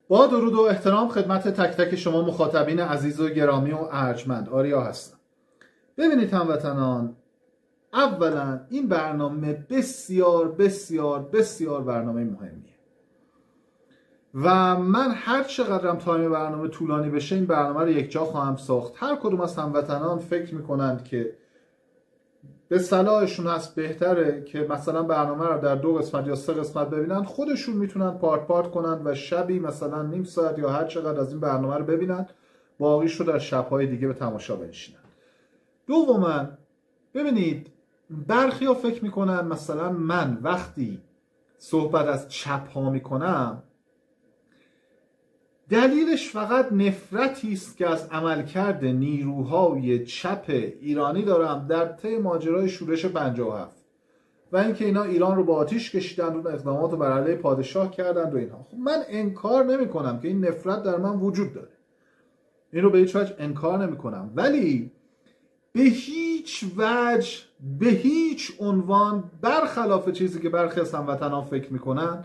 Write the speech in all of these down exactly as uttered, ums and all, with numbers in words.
با درود و احترام خدمت تک تک شما مخاطبین عزیز و گرامی و ارجمند، آریا هستم. ببینید هموطنان، اولا این برنامه بسیار بسیار بسیار برنامه مهمیه و من هر چقدرم تایم برنامه طولانی بشه این برنامه رو یک جا خواهم ساخت. هر کدوم از هموطنان فکر میکنند که به صلاحشون هست بهتره که مثلا برنامه رو در دو قسمت یا سه قسمت ببینن، خودشون میتونن پارت پارت کنن و شبی مثلا نیم ساعت یا هر چقدر از این برنامه رو ببینن، باقیش رو در شبهای دیگه به تماشا بنشینن. دوما ببینید، برخی ها فکر میکنن مثلا من وقتی صحبت از چپ ها میکنم دلیلش فقط نفرتی است که از عملکرد نیروهای چپ ایرانی دارم در طی ماجرای شورش پنجاه و هفت و اینکه اینا ایران رو با آتیش کشیدن و اقدامات رو بر علیه پادشاه کردن و اینها. خب من انکار نمی کنم که این نفرت در من وجود داره، این رو به هیچ وجه انکار نمی کنم، ولی به هیچ وجه به هیچ عنوان برخلاف چیزی که برخی از هموطنان فکر میکنن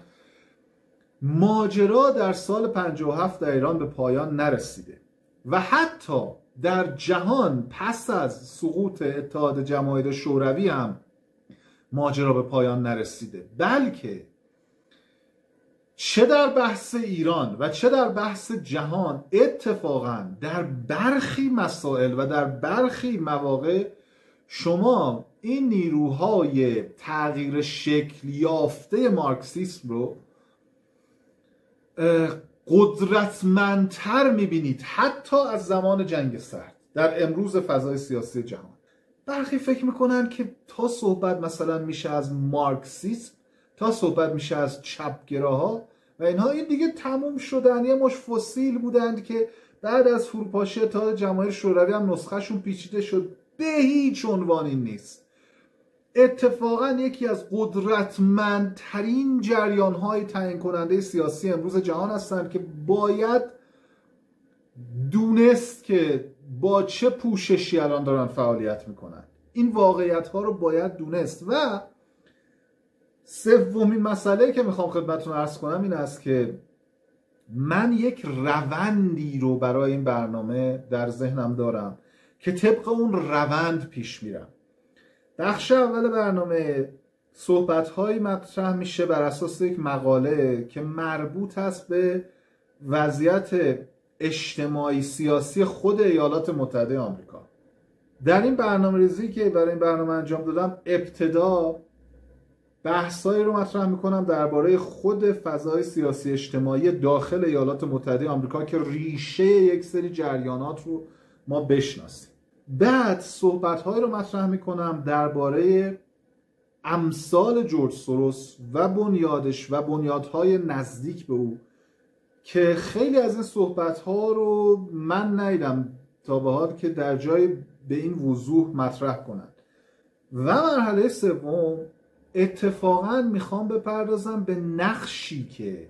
ماجرا در سال پنجاه و هفت در ایران به پایان نرسیده و حتی در جهان پس از سقوط اتحاد جماهیر شوروی هم ماجرا به پایان نرسیده، بلکه چه در بحث ایران و چه در بحث جهان اتفاقا در برخی مسائل و در برخی مواقع شما این نیروهای تغییر شکل یافته مارکسیسم رو قدرتمندتر میبینید حتی از زمان جنگ سرد در امروز فضای سیاسی جهان. برخی فکر میکنن که تا صحبت مثلا میشه از مارکسیسم، تا صحبت میشه از چپگراها و اینها، این دیگه تموم شدن، یه مش فسیل بودند که بعد از فروپاشی اتحاد جماهیر شوروی هم نسخهشون پیچیده شد. به هیچ عنوان این نیست. اتفاقا یکی از قدرتمندترین جریان‌های تعیین کننده سیاسی امروز جهان هستند که باید دونست که با چه پوششی الان دارن فعالیت میکنن. این واقعیت‌ها رو باید دونست. و سومین مسئله که میخوام خدمتتون عرض کنم این است که من یک روندی رو برای این برنامه در ذهنم دارم که طبق اون روند پیش میرم. بخش اول برنامه صحبت‌هایی مطرح میشه بر اساس یک مقاله که مربوط هست به وضعیت اجتماعی سیاسی خود ایالات متحده آمریکا. در این برنامه‌ریزی که برای این برنامه انجام دادم ابتدا بحثایی رو مطرح میکنم درباره خود فضای سیاسی اجتماعی داخل ایالات متحده آمریکا که ریشه یک سری جریانات رو ما بشناسیم. بعد صحبت‌هایی رو مطرح میکنم درباره امثال جورج سوروس و بنیادش و بنیادهای نزدیک به او که خیلی از این صحبت‌ها رو من ندیدم تا به حال که در جای به این وضوح مطرح کنند. و مرحله سوم اتفاقا میخوام بپردازم به نقشی که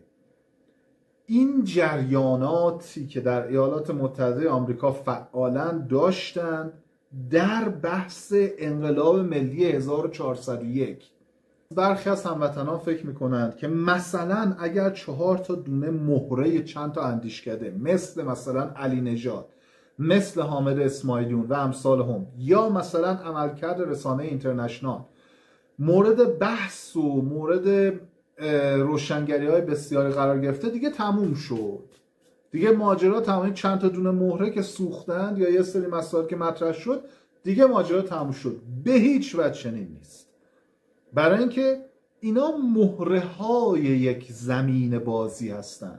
این جریاناتی که در ایالات متحده آمریکا فعالاً داشتند در بحث انقلاب ملی هزار و چهارصد و یک. برخی از هموطنان فکر میکنند که مثلا اگر چهار تا دونه مهره چند تا اندیشکده مثل مثلا علی نژاد، مثل حامد اسماعیلیون و امثال هم، یا مثلا عملکرد رسانه اینترنشنال مورد بحث و مورد روشنگری های بسیاری قرار گرفته، دیگه تموم شد، دیگه ماجرا تمام، چند تا دونه مهره که سوختند یا یه سری مسائل که مطرح شد دیگه ماجرا تموم شد. به هیچ وجه چنین نیست، برای اینکه اینا مهره های یک زمین بازی هستند.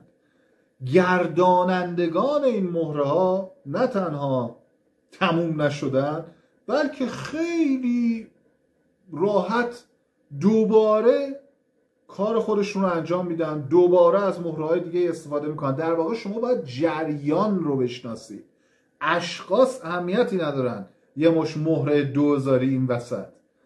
گردانندگان این مهره ها نه تنها تموم نشدن بلکه خیلی راحت دوباره کار خودشون رو انجام میدن، دوباره از مهره‌های دیگه استفاده میکنن. در واقع شما باید جریان رو بشناسید. اشخاص اهمیتی ندارن، یه مش مهره دوزاری این وسط.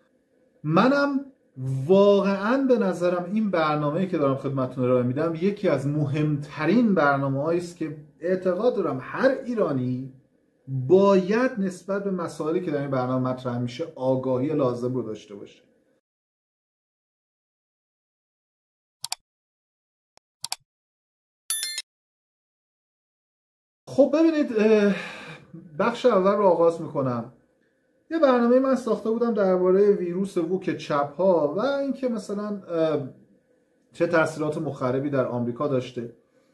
منم واقعا به نظرم این برنامه‌ای که دارم خدمتتون ارائه میدم یکی از مهمترین برنامه‌هایی است که اعتقاد دارم هر ایرانی باید نسبت به مسائلی که در این برنامه مطرح میشه آگاهی لازم رو داشته باشه. خب ببینید، بخش اول رو آغاز میکنم. یه برنامه من ساخته بودم درباره ویروس ووک چپ ها و اینکه مثلا چه تاثیرات مخربی در آمریکا داشته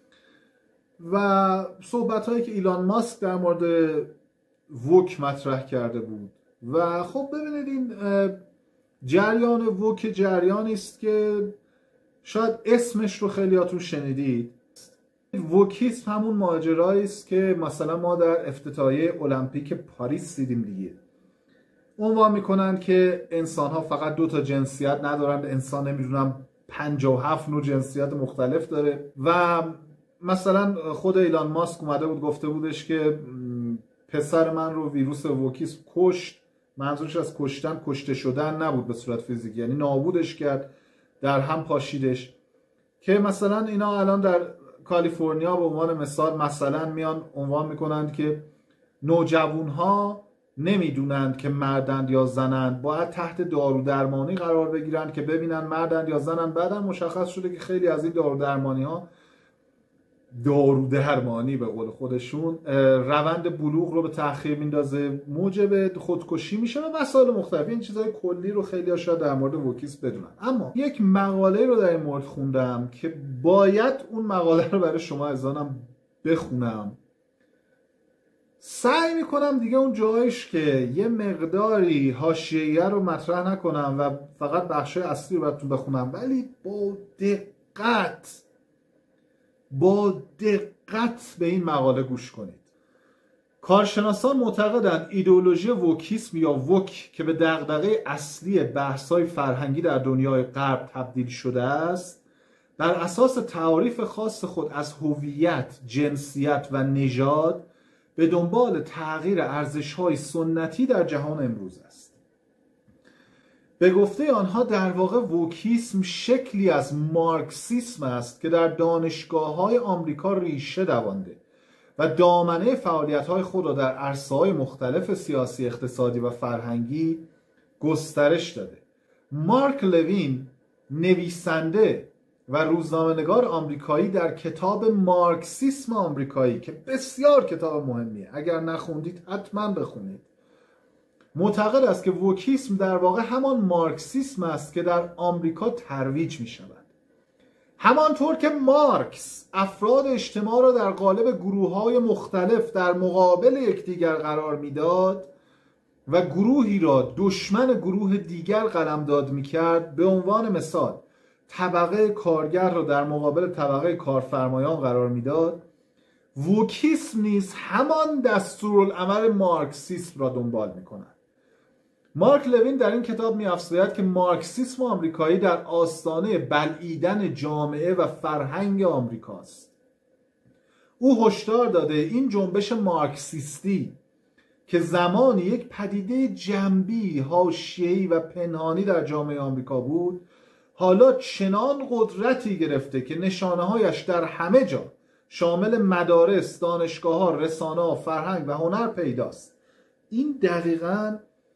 و صحبت هایی که ایلان ماسک در مورد ووک مطرح کرده بود. و خب ببینید، این جریان ووک جریانی است که شاید اسمش رو خیلیاتون شنیدید. ووکیسم همون ماجرایی است که مثلا ما در افتتاحیه المپیک پاریس دیدیم دیگه. عنوان میکنن که انسان ها فقط دو تا جنسیت ندارن، انسان نمیدونم پنجاه و هفت نوع جنسیت مختلف داره. و مثلا خود ایلان ماسک اومده بود گفته بودش که پسر من رو ویروس ووکیسم کشت. منظورش از کشتن کشته شدن نبود به صورت فیزیکی، یعنی نابودش کرد، در هم پاشیدش. که مثلا اینا الان در کالیفرنیا به عنوان مثال مثلا میان عنوان میکنند که نوجوانها نمیدونند که مردند یا زنند، باید تحت دارو درمانی قرار بگیرند که ببینن مردند یا زنند. بعدا مشخص شده که خیلی از این دارو درمانی ها دارو درمانی به قول خودشون روند بلوغ رو به تأخیر میندازه، موجب خودکشی میشه و مسائل مختلف. این چیزای کلی رو خیلی ها شاید در مورد ووکیسم بدونن. اما یک مقاله رو در این مورد خوندم که باید اون مقاله رو برای شما عزیزانم بخونم. سعی میکنم دیگه اون جایش که یه مقداری حاشیه‌ای رو مطرح نکنم و فقط بخشای اصلی رو براتون بخونم، ولی با دقت با دقت به این مقاله گوش کنید. کارشناسان معتقدند ایدئولوژی ووکیسم یا ووک که به دغدغه اصلی بحث‌های فرهنگی در دنیای غرب تبدیل شده است، بر اساس تعاریف خاص خود از هویت، جنسیت و نژاد به دنبال تغییر ارزش‌های سنتی در جهان امروز است. به گفته آنها در واقع ووکیسم شکلی از مارکسیسم است که در دانشگاه‌های آمریکا ریشه دوانده و دامنه فعالیت‌های خود را در عرصه‌های مختلف سیاسی، اقتصادی و فرهنگی گسترش داده. مارک لوین، نویسنده و روزنامه‌نگار آمریکایی، در کتاب مارکسیسم آمریکایی که بسیار کتاب مهمیه، اگر نخوندید حتما بخونید، معتقد است که ووکیسم در واقع همان مارکسیسم است که در آمریکا ترویج می شود. همانطور که مارکس افراد اجتماع را در قالب گروه‌های مختلف در مقابل یکدیگر قرار میداد و گروهی را دشمن گروه دیگر قلمداد می‌کرد، به عنوان مثال طبقه کارگر را در مقابل طبقه کارفرمایان قرار میداد، ووکیسم نیز همان دستورالعمل مارکسیسم را دنبال می‌کند. مارک لوین در این کتاب می‌افزاید که مارکسیسم آمریکایی در آستانه بلعیدن جامعه و فرهنگ آمریکاست. او هشدار داده این جنبش مارکسیستی که زمانی یک پدیده جنبی، حاشیه‌ای و پنهانی در جامعه آمریکا بود، حالا چنان قدرتی گرفته که نشانه‌هایش در همه جا شامل مدارس، دانشگاه‌ها، رسانه‌ها، فرهنگ و هنر پیداست. این دقیقاً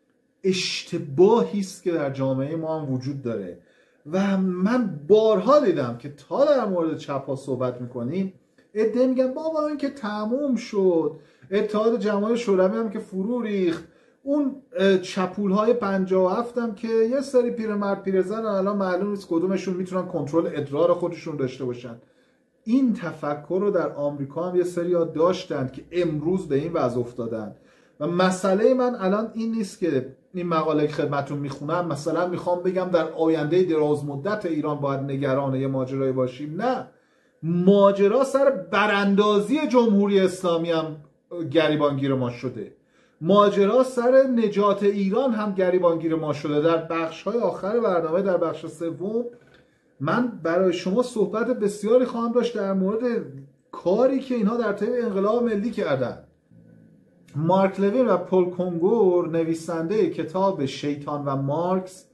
اشتباهی است که در جامعه ما هم وجود داره و من بارها دیدم که تا در مورد چپ ها صحبت میکنیم عده میگن بابا این که تموم شد، اتحاد جماهیر شوروی هم که فرو ریخت، اون چپول های پنجاه و هفت هم که یه سری پیرمرد پیرزن الان معلوم نیست کدومشون میتونن کنترل ادرار خودشون داشته باشن. این تفکر رو در آمریکا هم یه سری ها داشتن که امروز به این وضع افتادن و مسئله من الان این نیست که این مقاله که خدمتتون میخونم مثلا میخوام بگم در آینده دراز مدت ایران باید نگران یه ماجرایی باشیم. نه، ماجرا سر براندازی جمهوری اسلامی هم گریبانگیر ما شده، ماجرا سر نجات ایران هم گریبانگیر ما شده. در بخش های آخر برنامه، در بخش سوم، من برای شما صحبت بسیاری خواهم داشت در مورد کاری که اینها در طی انقلاب ملی کردن. مارک لوین و پل کنگور، نویسنده کتاب شیطان و مارکس،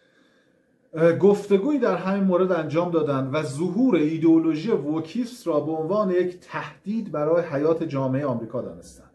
گفتگویی در همین مورد انجام دادند و ظهور ایدئولوژی ووکیسم را به عنوان یک تهدید برای حیات جامعه آمریکا دانستند.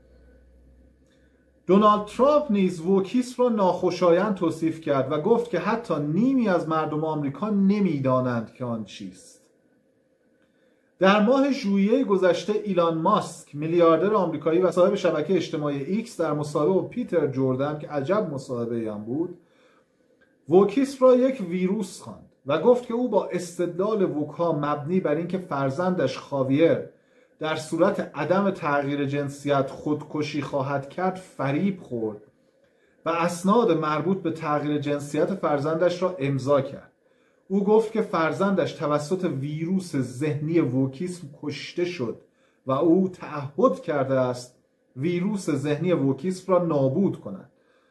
دونالد ترامپ نیز ووکیسم را ناخوشایند توصیف کرد و گفت که حتی نیمی از مردم آمریکا نمیدانند که آن چیست. در ماه ژوئیه گذشته ایلان ماسک، میلیاردر آمریکایی و صاحب شبکه اجتماعی ایکس، در مصاحبه با پیتر جردن که عجب مصاحبه‌ای هم بود، ووکیسم را یک ویروس خواند و گفت که او با استدلال ووک‌ها مبنی بر اینکه فرزندش خاویر در صورت عدم تغییر جنسیت خودکشی خواهد کرد فریب خورد و اسناد مربوط به تغییر جنسیت فرزندش را امضا کرد. او گفت که فرزندش توسط ویروس ذهنی ووکیسم کشته شد و او تعهد کرده است ویروس ذهنی ووکیسم را نابود کند.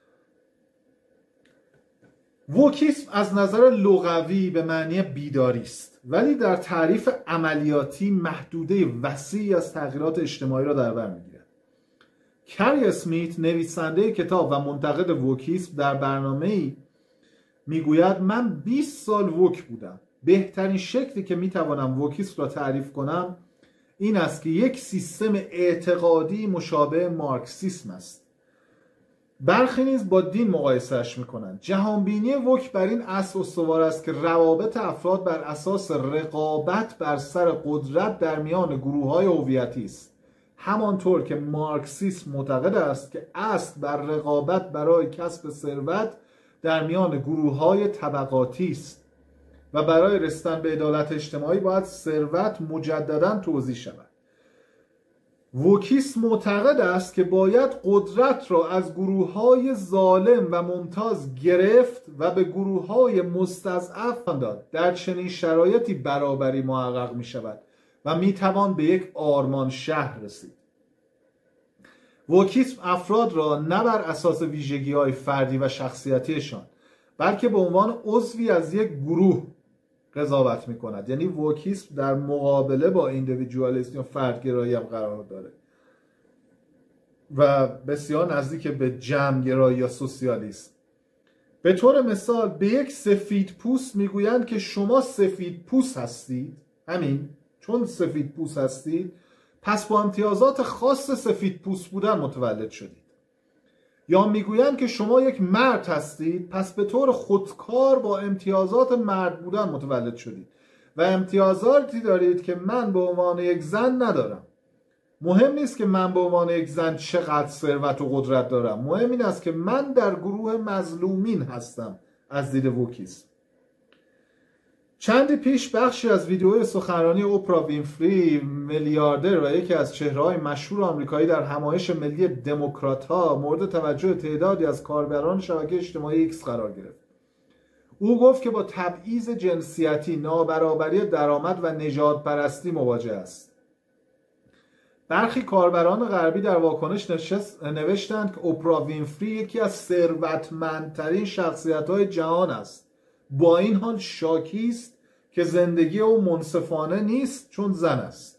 ووکیسم از نظر لغوی به معنی بیداری است، ولی در تعریف عملیاتی محدوده وسیعی از تغییرات اجتماعی را در بر میگیرد. کری اسمیت، نویسنده کتاب و منتقد ووکیسم، در برنامه‌ای میگوید من بیست سال ووک بودم. بهترین شکلی که میتوانم ووکیسم را تعریف کنم این است که یک سیستم اعتقادی مشابه مارکسیسم است. برخی نیز با دین مقایسهش میکنند. جهانبینی ووک بر این اصل استوار است که روابط افراد بر اساس رقابت بر سر قدرت در میان گروه‌های هویتی است، همانطور که مارکسیسم معتقد است که اصل بر رقابت برای کسب ثروت در میان گروه‌های طبقاتی است و برای رسیدن به عدالت اجتماعی باید ثروت مجددا توزیع شود. ووکیسم معتقد است که باید قدرت را از گروه‌های ظالم و ممتاز گرفت و به گروه‌های مستضعف داد. در چنین شرایطی برابری محقق می شود و می توان به یک آرمان شهر رسید. ووکیسم افراد را نه بر اساس ویژگی‌های فردی و شخصیتیشان بلکه به عنوان عضوی از یک گروه قضاوت می کند. یعنی ووکیسم در مقابله با ایندیویدوالیسم یا فردگرایی هم قرار داره و بسیار نزدیک به جمع‌گرایی یا سوسیالیسم. به طور مثال به یک سفید پوست میگویند که شما سفید پوست هستید، همین چون سفید پوست هستید پس با امتیازات خاص سفید پوست بودن متولد شدید. یا میگویند که شما یک مرد هستید پس به طور خودکار با امتیازات مرد بودن متولد شدید و امتیازاتی دارید که من به عنوان یک زن ندارم. مهم نیست که من به عنوان یک زن چقدر ثروت و قدرت دارم، مهم این است که من در گروه مظلومین هستم از دید ووکیسم. چندی پیش بخشی از ویدیوی سخنرانی اوپرا وینفری، میلیاردر و یکی از چهره‌های مشهور آمریکایی، در همایش ملی دموکرات‌ها مورد توجه تعدادی از کاربران شبکه اجتماعی ایکس قرار گرفت. او گفت که با تبعیض جنسیتی، نابرابری درآمد و نژادپرستی مواجه است. برخی کاربران غربی در واکنش نوشتند که اوپرا وینفری یکی از ثروتمندترین شخصیت‌های جهان است، با این حال شاکی است که زندگی او منصفانه نیست چون زن است.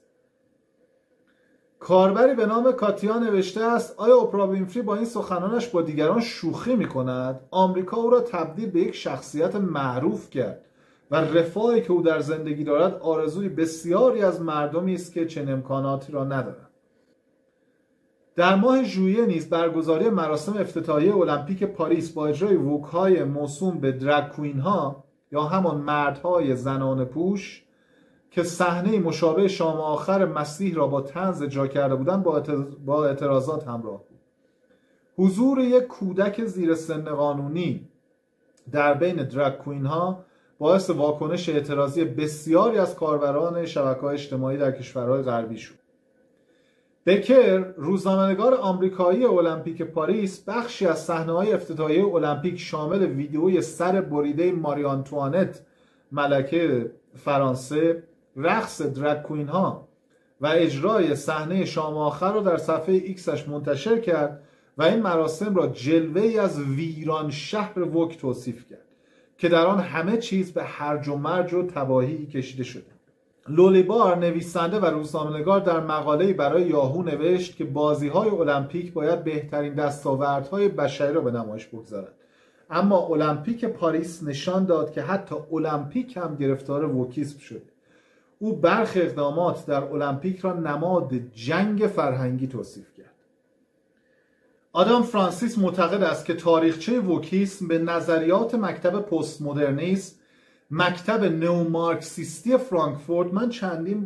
کاربری به نام کاتیا نوشته است آیا اوپرا وینفری با این سخنانش با دیگران شوخی می کند؟ آمریکا او را تبدیل به یک شخصیت معروف کرد و رفاهی که او در زندگی دارد آرزوی بسیاری از مردمی است که چنین امکاناتی را ندارند. در ماه ژوئیه نیز برگزاری مراسم افتتاحیه المپیک پاریس با اجرای ووک‌های موسوم به درگ کوین ها یا همان مردهای زنان پوش که صحنه مشابه شام آخر مسیح را با طنز اجرا کرده بودند با اعتراضات همراه بود. حضور یک کودک زیر سن قانونی در بین درگ کوین ها باعث واکنش اعتراضی بسیاری از کاربران شبکه‌های اجتماعی در کشورهای غربی شد. بکر، روزنامه‌نگار آمریکایی المپیک پاریس، بخشی از صحنه‌های افتتاحیه المپیک شامل ویدئوی سر بریده ماری آنتوانت ملکه فرانسه، رقص درگ کوین ها و اجرای صحنه شام آخر را در صفحه ایکسش منتشر کرد و این مراسم را جلوه‌ای از ویران شهر ووک توصیف کرد که در آن همه چیز به هرج و مرج و تباهی کشیده شده. لولیبار، نویسنده و روزنامه‌نگار، در مقاله‌ای برای یاهو نوشت که بازی‌های المپیک باید بهترین دستاوردهای بشری را به نمایش بگذارد، اما المپیک پاریس نشان داد که حتی المپیک هم گرفتار ووکیسم شده. او برخی اقدامات در المپیک را نماد جنگ فرهنگی توصیف کرد. آدام فرانسیس معتقد است که تاریخچه ووکیسم به نظریات مکتب پست مدرنیسم، مکتب نئومارکسیستی فرانکفورت، من چندین بار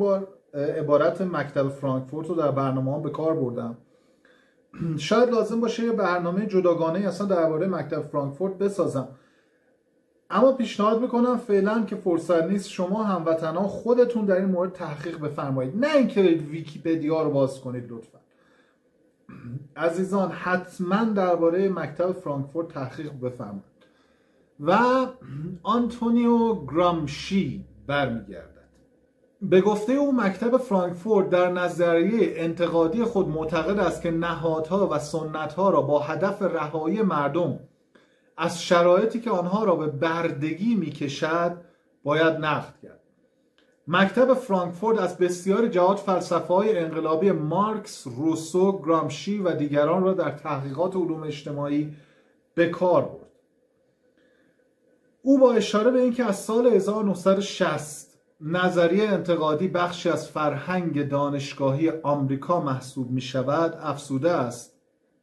عبارت مکتب فرانکفورت رو در برنامه هم به کار بردم. شاید لازم باشه یه برنامه جداگانه اصلا درباره مکتب فرانکفورت بسازم، اما پیشنهاد میکنم فعلا که فرصت نیست، شما هموطنان خودتون در این مورد تحقیق بفرمایید، نه اینکه ویکی‌پدیا رو باز کنید. لطفا عزیزان حتما درباره مکتب فرانکفورت تحقیق بفرمایید. و آنتونیو گرامشی برمیگردد. به گفته او مکتب فرانکفورت در نظریه انتقادی خود معتقد است که نهادها و سنتها را با هدف رهایی مردم از شرایطی که آنها را به بردگی میکشد باید نقد کرد. مکتب فرانکفورت از بسیاری جهات فلسفه‌های انقلابی مارکس، روسو، گرامشی و دیگران را در تحقیقات علوم اجتماعی به کار برد. او با اشاره به اینکه از سال هزار و نهصد و شصت نظریه انتقادی بخشی از فرهنگ دانشگاهی آمریکا محسوب می شود افزوده است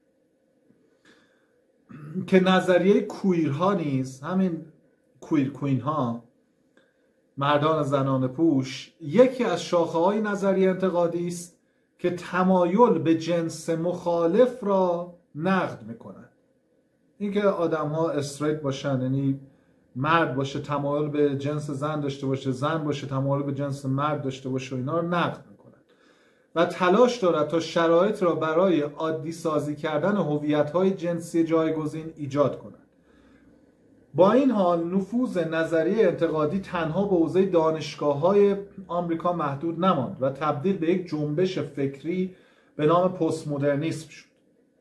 که نظریه کویرها نیز، همین کویر کوین ها، مردان زنان پوش، یکی از شاخه های نظریه انتقادی است که تمایل به جنس مخالف را نقد می کند. اینکه آدم ها استریت باشن، یعنی مرد باشه تمایل به جنس زن داشته باشه، زن باشه تمایل به جنس مرد داشته باشه، اینا رو نقد میکنن و تلاش دارد تا شرایط را برای عادی سازی کردن هویت‌های جنسی جایگزین ایجاد کند. با این حال نفوذ نظریه انتقادی تنها به حوزه دانشگاه‌های آمریکا محدود نماند و تبدیل به یک جنبش فکری به نام پست مدرنیسم شد.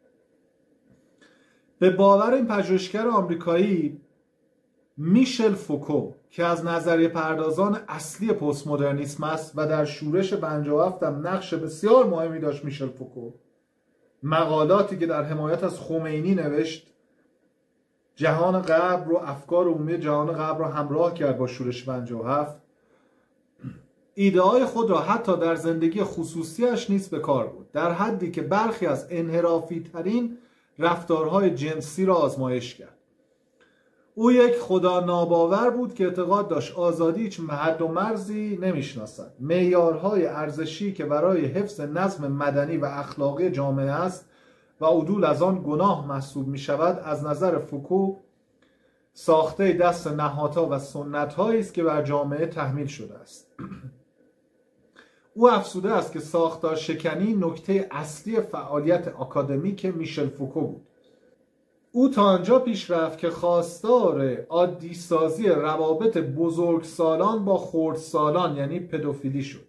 به باور این پژوهشگر آمریکایی میشل فوکو که از نظریه پردازان اصلی پست مدرنیسم است و در شورش پنجاه و هفت هم نقش بسیار مهمی داشت، میشل فوکو مقالاتی که در حمایت از خمینی نوشت جهان غرب رو، افکار عمومی جهان غرب رو همراه کرد با شورش پنجاه و هفت، ایده های خود را حتی در زندگی خصوصیش نیز به کار برد، در حدی که برخی از انحرافی ترین رفتارهای جنسی را آزمایش کرد. او یک خدا ناباور بود که اعتقاد داشت آزادی هیچ حد و مرزی نمیشناسد. معیارهای ارزشی که برای حفظ نظم مدنی و اخلاقی جامعه است و عدول از آن گناه محسوب می شود، از نظر فوکو ساخته دست نهادها و سنت‌هایی است که بر جامعه تحمیل شده است. او افزوده است که ساختار شکنی نکته اصلی فعالیت آکادمیک میشل فوکو بود. او تا آنجا پیش رفت که خواستار عادی سازی روابط بزرگسالان با خردسالان یعنی پدوفیلی شد.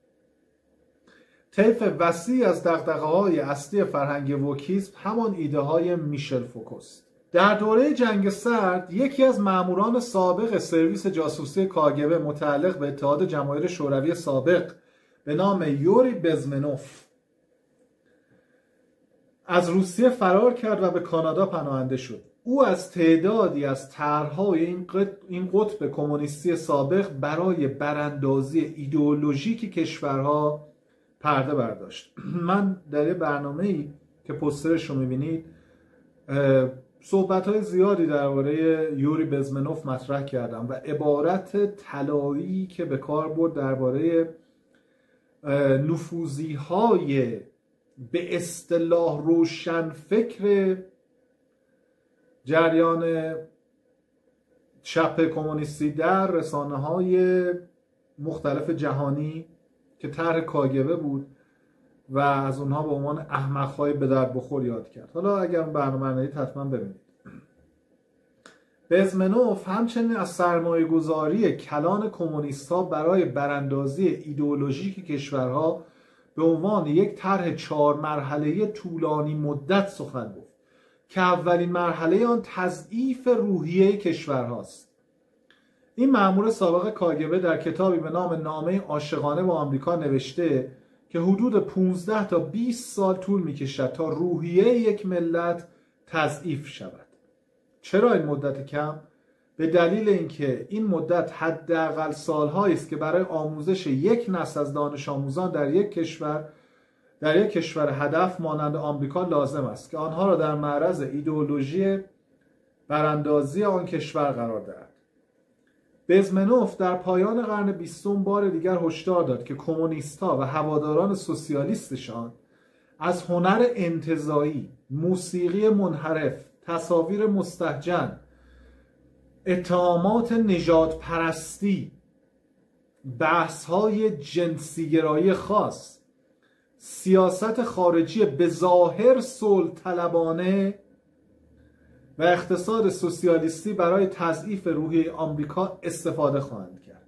طیف وسیع از دغدغه‌های اصلی فرهنگ ووکیسم همان ایده های میشل فوکوست. در دوره جنگ سرد یکی از ماموران سابق سرویس جاسوسی کاگبه متعلق به اتحاد جماهیر شوروی سابق به نام یوری بزمنوف از روسیه فرار کرد و به کانادا پناهنده شد. او از تعدادی از طرح‌های این قطب کمونیستی سابق برای براندازی ایدئولوژیک کشورها پرده برداشت. من در یه برنامه‌ای که پوسترش رو می‌بینید صحبت‌های زیادی درباره یوری بزمنوف مطرح کردم و عبارت طلایی که به کار برد درباره نفوذی‌های به اصطلاح روشن فکر جریان چپ کمونیستی در رسانه‌های مختلف جهانی که طرح کاگبه بود و از اونها به عنوان احمق‌های به درد بخور یاد کرد. حالا اگر برنامه ندید حتما ببینید. بزمنوف همچنین از سرمایه‌گذاری کلان کمونیست‌ها برای براندازی ایدئولوژیک کشورها به عنوان یک طرح چهار مرحله‌ای طولانی مدت سخن گفت که اولین مرحله آن تضعیف روحیه کشورهاست. این مأمور سابق کاگبه در کتابی به نام نامه عاشقانه با آمریکا نوشته که حدود پانزده تا بیست سال طول می‌کشد تا روحیه یک ملت تضعیف شود. چرا این مدت کم؟ به دلیل اینکه این مدت حداقل سالهایی است که برای آموزش یک نسل از دانش آموزان در یک کشور در یک کشور هدف مانند آمریکا لازم است که آنها را در معرض ایدئولوژی براندازی آن کشور قرار دهد. بزمنوف در پایان قرن بیستم بار دیگر هشدار داد که کمونیست‌ها و هواداران سوسیالیستشان از هنر انتزاعی، موسیقی منحرف، تصاویر مستهجن، اتهامات نژاد پرستی، بحث‌های جنسی‌گرایی خاص، سیاست خارجی به ظاهر صلح طلبانه و اقتصاد سوسیالیستی برای تضعیف روحیه آمریکا استفاده خواهند کرد.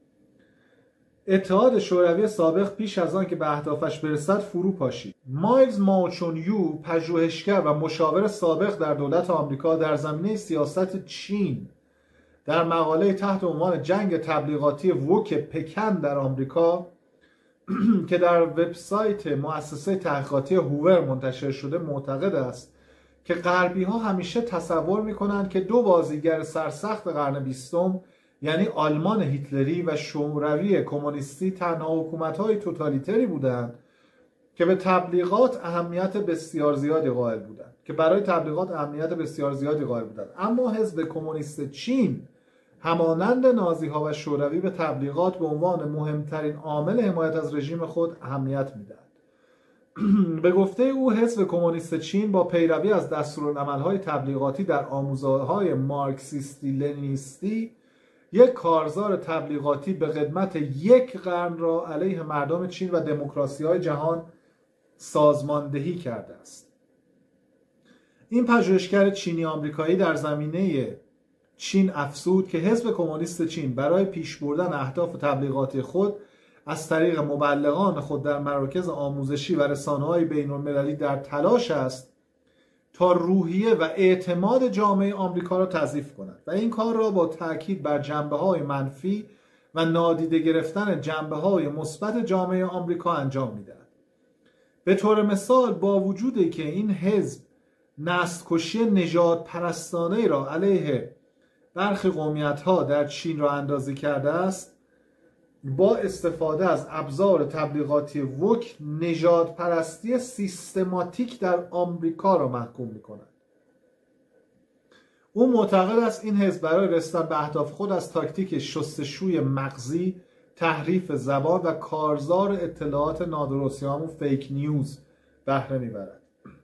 اتحاد شوروی سابق پیش از آن که به اهدافش برسد فرو پاشید. مایلز ماوچونیو، پژوهشگر و مشاور سابق در دولت آمریکا در زمینه سیاست چین، در مقاله تحت عنوان جنگ تبلیغاتی ووک پکن در آمریکا که در وبسایت مؤسسه تحقیقاتی هوور منتشر شده معتقد است که غربی ها همیشه تصور می کنند که دو بازیگر سرسخت قرن بیستم یعنی آلمان هیتلری و شوروی کمونیستی تنها حکومت های توتالیتری بودند که به تبلیغات اهمیت بسیار زیادی قائل بودند که برای تبلیغات اهمیت بسیار زیادی قائل بودند اما حزب کمونیست چین همانند نازی ها و شوروی به تبلیغات به عنوان مهمترین عامل حمایت از رژیم خود اهمیت میدهد. به گفته او حزب کمونیست چین با پیروی از دستورالعمل‌های تبلیغاتی در آموزه‌های مارکسیستی لنینیستی یک کارزار تبلیغاتی به قدمت یک قرن را علیه مردم چین و دموکراسی‌های جهان سازماندهی کرده است. این پژوهشگر چینی آمریکایی در زمینه چین افزود که حزب کمونیست چین برای پیش بردن اهداف تبلیغاتی خود از طریق مبلغان خود در مراکز آموزشی و رسانه‌های بین‌المللی در تلاش است تا روحیه و اعتماد جامعه آمریکا را تضعیف کند و این کار را با تاکید بر جنبه‌های منفی و نادیده گرفتن جنبه‌های مثبت جامعه آمریکا انجام می‌دهد. به طور مثال با وجودی که این حزب نسل‌کشی نژاد پرستانه را علیه برخی قومیت‌ها در چین را اندازی کرده است، با استفاده از ابزار تبلیغاتی ووک نژاد پرستی سیستماتیک در آمریکا را محکوم می‌کند. او معتقد است این حزب برای رسیدن به اهداف خود از تاکتیک شستشوی مغزی، تحریف زبان و کارزار اطلاعات نادرست یا همون فیک نیوز بهره می‌برد.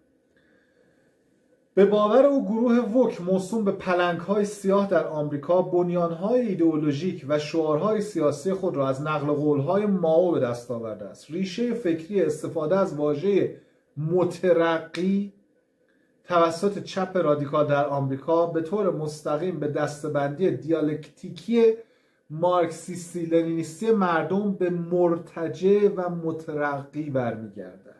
به باور او گروه ووک موسوم به پلنگ‌های سیاه در آمریکا بنیان‌های ایدئولوژیک و شعارهای سیاسی خود را از نقل قول‌های مائو به دست آورده است. ریشه فکری استفاده از واژه مترقی توسط چپ رادیکال در آمریکا به طور مستقیم به دسته‌بندی دیالکتیکی مارکسیستی لنینیستی مردم به مرتجع و مترقی برمیگردد.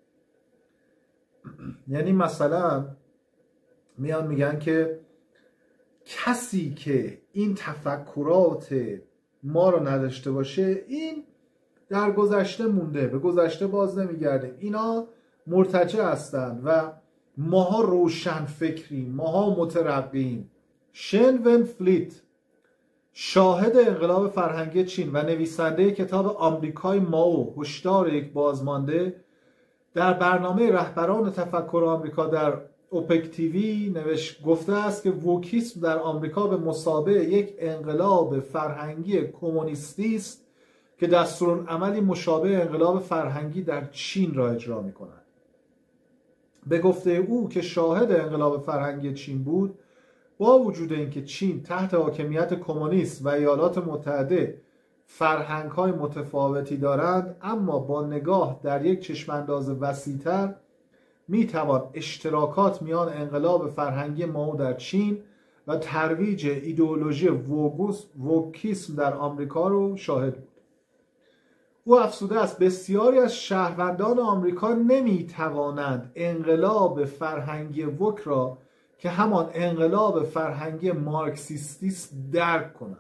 یعنی مثلا میان میگن که کسی که این تفکرات ما رو نداشته باشه این در گذشته مونده، به گذشته باز نمیگردیم، اینا مرتجع هستند و ماها روشن فکریم، ماها مترقیم. شن ون فلیت، شاهد انقلاب فرهنگی چین و نویسنده کتاب آمریکای مائو، هشدار یک بازمانده، در برنامه رهبران تفکر آمریکا در اوپک تیوی نوشت گفته است که ووکیسم در آمریکا به مثابه یک انقلاب فرهنگی کمونیستی است که دستورالعملی مشابه انقلاب فرهنگی در چین را اجرا می‌کند. به گفته او که شاهد انقلاب فرهنگی چین بود، با وجود اینکه چین تحت حاکمیت کمونیست و ایالات متحده فرهنگ‌های متفاوتی دارند، اما با نگاه در یک چشمانداز وسیع‌تر می‌توان اشتراکات میان انقلاب فرهنگی مائو در چین و ترویج ایدئولوژی ووکیسم در آمریکا رو شاهد بود. او افزوده است بسیاری از شهروندان آمریکا نمی‌توانند انقلاب فرهنگی ووک را که همان انقلاب فرهنگی مارکسیستی است درک کنند،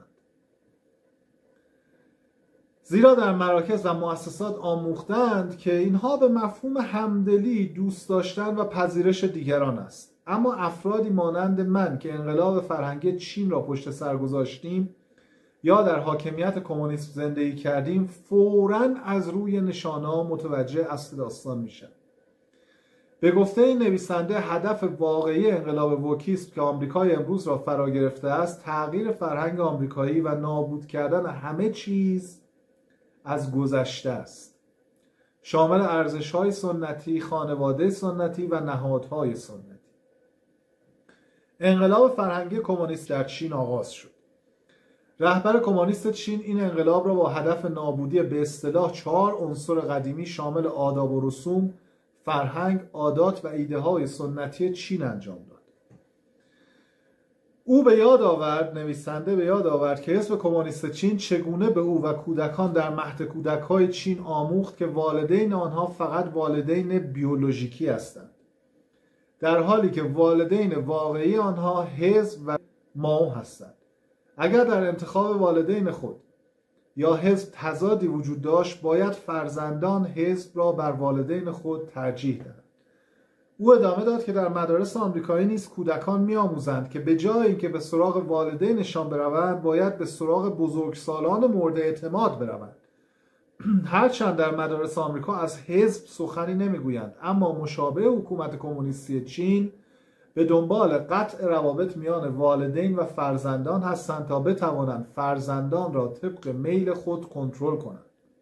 زیرا در مراکز و مؤسسات آموختند که اینها به مفهوم همدلی، دوست داشتن و پذیرش دیگران است. اما افرادی مانند من که انقلاب فرهنگی چین را پشت سر گذاشتیم یا در حاکمیت کمونیسم زندگی کردیم، فوراً از روی نشانه‌ها متوجه اصل داستان میشن. به گفته این نویسنده هدف واقعی انقلاب ووکیسم که آمریکای امروز را فرا گرفته است تغییر فرهنگ آمریکایی و نابود کردن همه چیز از گذشته است، شامل ارزش‌های سنتی، خانواده سنتی و نهادهای سنتی. انقلاب فرهنگی کمونیست در چین آغاز شد. رهبر کمونیست چین این انقلاب را با هدف نابودی به اصطلاح چهار عنصر قدیمی شامل آداب و رسوم، فرهنگ، عادات و ایده‌های سنتی چین انجام داد. او به یاد آورد، نویسنده به یاد آورد که حزب کمونیست چین چگونه به او و کودکان در مهد کودک‌های چین آموخت که والدین آنها فقط والدین بیولوژیکی هستند، در حالی که والدین واقعی آنها حزب و مائو هستند. اگر در انتخاب والدین خود یا حزب تضادی وجود داشت، باید فرزندان حزب را بر والدین خود ترجیح دهند. او ادامه داد که در مدارس آمریکایی نیز کودکان می‌آموزند که به جای اینکه به سراغ والدینشان بروند، باید به سراغ بزرگسالان مورد اعتماد بروند. هرچند در مدارس آمریکا از حزب سخنی نمیگویند، اما مشابه حکومت کمونیستی چین به دنبال قطع روابط میان والدین و فرزندان هستند تا بتوانند فرزندان را طبق میل خود کنترل کنند.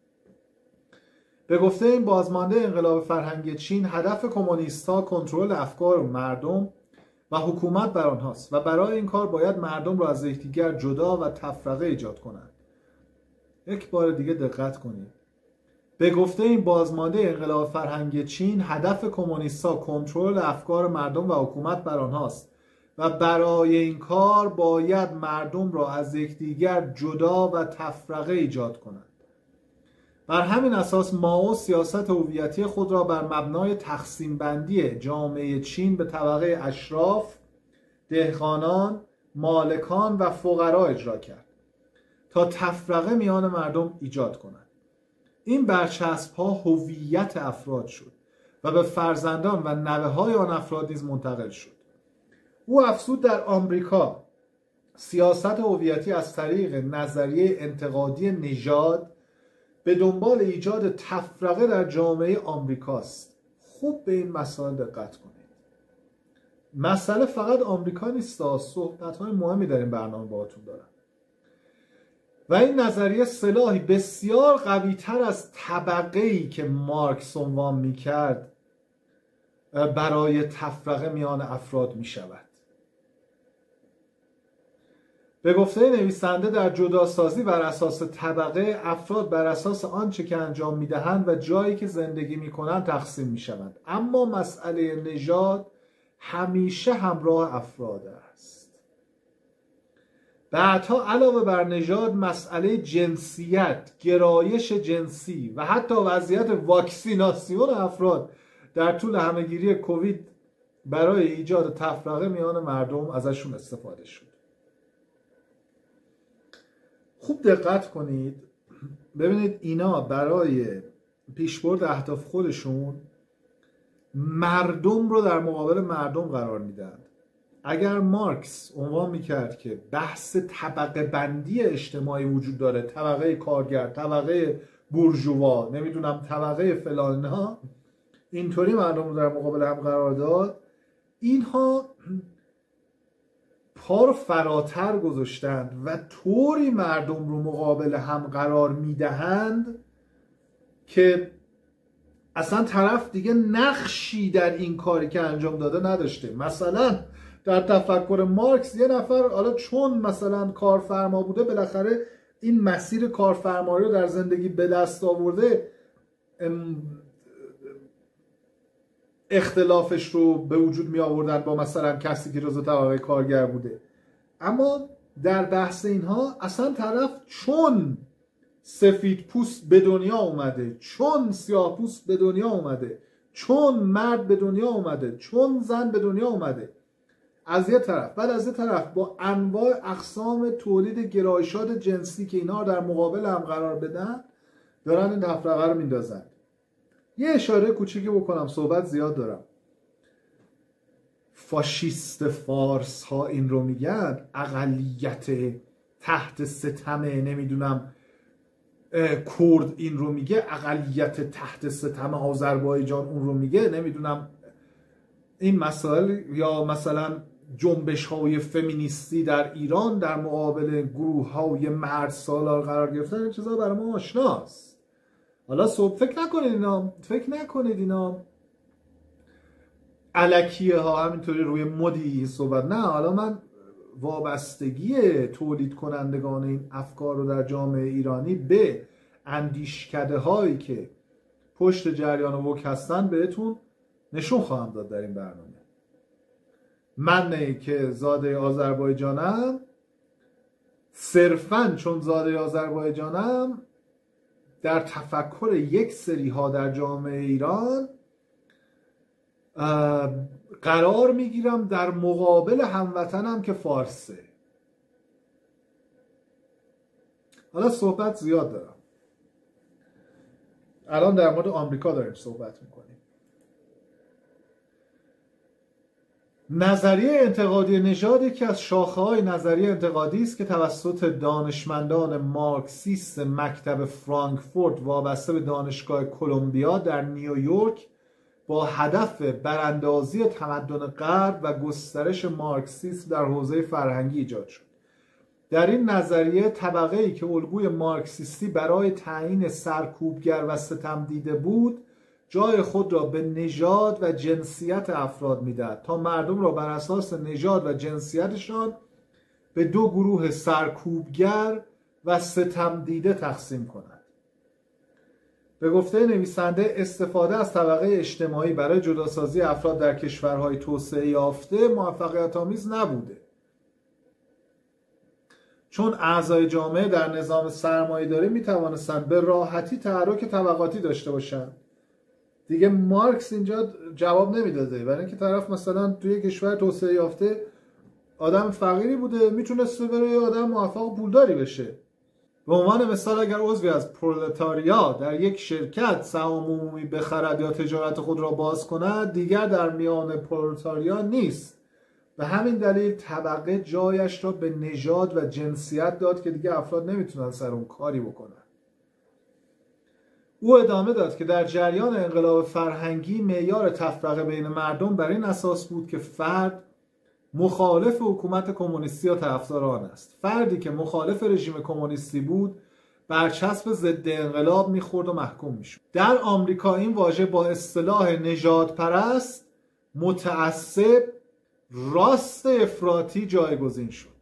به گفته این بازمانده انقلاب فرهنگی چین، هدف کمونیست‌ها کنترل افکار مردم و حکومت بر آنهاست و برای این کار باید مردم را از یکدیگر جدا و تفرقه ایجاد کنند. یک بار دیگه دقت کنید. به گفته این بازمانده انقلاب فرهنگی چین، هدف کمونیست‌ها کنترل افکار مردم و حکومت بر آنهاست و برای این کار باید مردم را از یکدیگر جدا و تفرقه ایجاد کنند. بر همین اساس مائو سیاست هویتی خود را بر مبنای تقسیم بندی جامعه چین به طبقه اشراف، دهقانان، مالکان و فقرا اجرا کرد تا تفرقه میان مردم ایجاد کند. این برچسب‌ها هویت افراد شد و به فرزندان و نوه‌های آن افراد نیز منتقل شد. او افزود در آمریکا سیاست هویتی از طریق نظریه انتقادی نژاد به دنبال ایجاد تفرقه در جامعه آمریکاست. خوب به این مسائل دقت کنید. مسئله فقط آمریکا نیست، صحبت‌های مهمی در این برنامه باهاتون دارم. و این نظریه سلاحی بسیار قوی‌تر از طبقه‌ای که مارکس عنوان می‌کرد برای تفرقه میان افراد می‌شود. به گفته نویسنده در جداسازی بر اساس طبقه، افراد بر اساس آنچه که انجام می‌دهند و جایی که زندگی می‌کنند تقسیم می‌شوند، اما مسئله نژاد همیشه همراه افراد است. بعدها علاوه بر نژاد، مسئله جنسیت، گرایش جنسی و حتی وضعیت واکسیناسیون افراد در طول همه‌گیری کووید برای ایجاد تفرقه میان مردم ازشون استفاده شد. خوب دقت کنید، ببینید اینا برای پیشبرد اهداف خودشون مردم رو در مقابل مردم قرار میدن. اگر مارکس عنوان میکرد که بحث طبقه بندی اجتماعی وجود داره، طبقه کارگر، طبقه بورژوا، نمیدونم طبقه فلان ها، اینطوری مردم رو در مقابل هم قرار داد، اینها پا رو فراتر گذاشتند و طوری مردم رو مقابل هم قرار میدهند که اصلا طرف دیگه نقشی در این کاری که انجام داده نداشته. مثلا در تفکر مارکس یه نفر حالا چون مثلا کارفرما بوده، بالاخره این مسیر کارفرمایی رو در زندگی به دست آورده، اختلافش رو به وجود می آوردن با مثلا کسی که جزو طبقه کارگر بوده. اما در بحث اینها اصلا طرف چون سفید پوست به دنیا اومده، چون سیاه پوست به دنیا اومده، چون مرد به دنیا اومده، چون زن به دنیا اومده، از یه طرف، بعد از یه طرف با انواع اقسام تولید گرایشات جنسی که اینا در مقابل هم قرار بدن، دارن این تفرقه رو میندازن. یه اشاره کوچیکی بکنم، صحبت زیاد دارم. فاشیست فارس ها این رو میگن، اقلیت تحت ستمه، نمیدونم کرد این رو میگه، اقلیت تحت ستم آذربایجان اون رو میگه، نمیدونم این مسائل یا مثلا جنبش های فمینیستی در ایران در مقابل گروه های مرد سالار قرار گرفتن، این چیزا برای ما آشناست. حالا صبح فکر نکنید اینا فکر نکنید اینا الکیه ها همینطوری روی مدی صحبت، نه. حالا من وابستگی تولید کنندگان این افکار رو در جامعه ایرانی به اندیشکده هایی که پشت جریان وک هستن بهتون نشون خواهم داد در این برنامه. من نه که زاده آذربایجانم، صرفاً چون زاده آذربایجانم در تفکر یک سری ها در جامعه ایران قرار میگیرم در مقابل هموطنم که فارسه. حالا صحبت زیاد دارم، الان در مورد آمریکا داریم صحبت میکنیم. نظریه انتقادی نژاد یکی از شاخه‌های نظریه انتقادی است که توسط دانشمندان مارکسیست مکتب فرانکفورت وابسته به دانشگاه کلمبیا در نیویورک با هدف براندازی تمدن غرب و گسترش مارکسیسم در حوزه فرهنگی ایجاد شد. در این نظریه طبقه‌ای که الگوی مارکسیستی برای تعیین سرکوبگر و ستم دیده بود، جای خود را به نژاد و جنسیت افراد میدهد تا مردم را بر اساس نژاد و جنسیتشان به دو گروه سرکوبگر و ستم دیده تقسیم کند. به گفته نویسنده، استفاده از طبقه اجتماعی برای جداسازی افراد در کشورهای توسعه یافته موفقیت آمیز نبوده، چون اعضای جامعه در نظام سرمایه‌داری میتوانستند به راحتی تحرک طبقاتی داشته باشند. دیگه مارکس اینجا جواب نمیداده، برای اینکه طرف مثلا توی کشور توسعه یافته آدم فقیری بوده میتونسته بره یه آدم موفق و پولداری بشه. به عنوان مثال اگر عضوی از پرولتاریا در یک شرکت سهام عمومی بخرد یا تجارت خود را باز کند، دیگر در میان پرولتاریا نیست. به همین دلیل طبقه جایش را به نژاد و جنسیت داد که دیگه افراد نمیتونن سر اون کاری بکنن. او ادامه داد که در جریان انقلاب فرهنگی معیار تفرقه بین مردم بر این اساس بود که فرد مخالف حکومت کمونیستی یا طرفدار آن است. فردی که مخالف رژیم کمونیستی بود برچسب ضد انقلاب میخورد و محکوم میشد. در آمریکا این واژه با اصطلاح نژاد پرست، متعصب، راست افراطی جایگزین شد.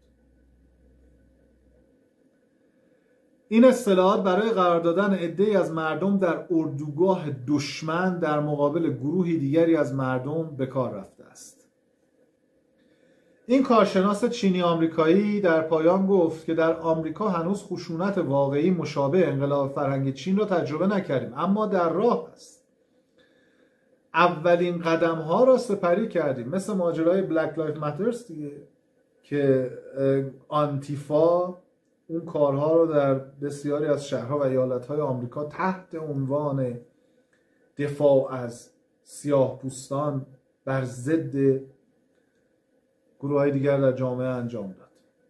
این اصطلاحات برای قرار دادن عده‌ای از مردم در اردوگاه دشمن در مقابل گروهی دیگری از مردم به کار رفته است. این کارشناس چینی آمریکایی در پایان گفت که در آمریکا هنوز خشونت واقعی مشابه انقلاب فرهنگی چین را تجربه نکردیم، اما در راه است. اولین قدم ها را سپری کردیم، مثل ماجرای بلک لایف ماترز دیگه، که آنتیفا اون کارها رو در بسیاری از شهرها و ایالت‌های آمریکا تحت عنوان دفاع از سیاه‌پوستان بر ضد گروه‌های دیگر در جامعه انجام داد.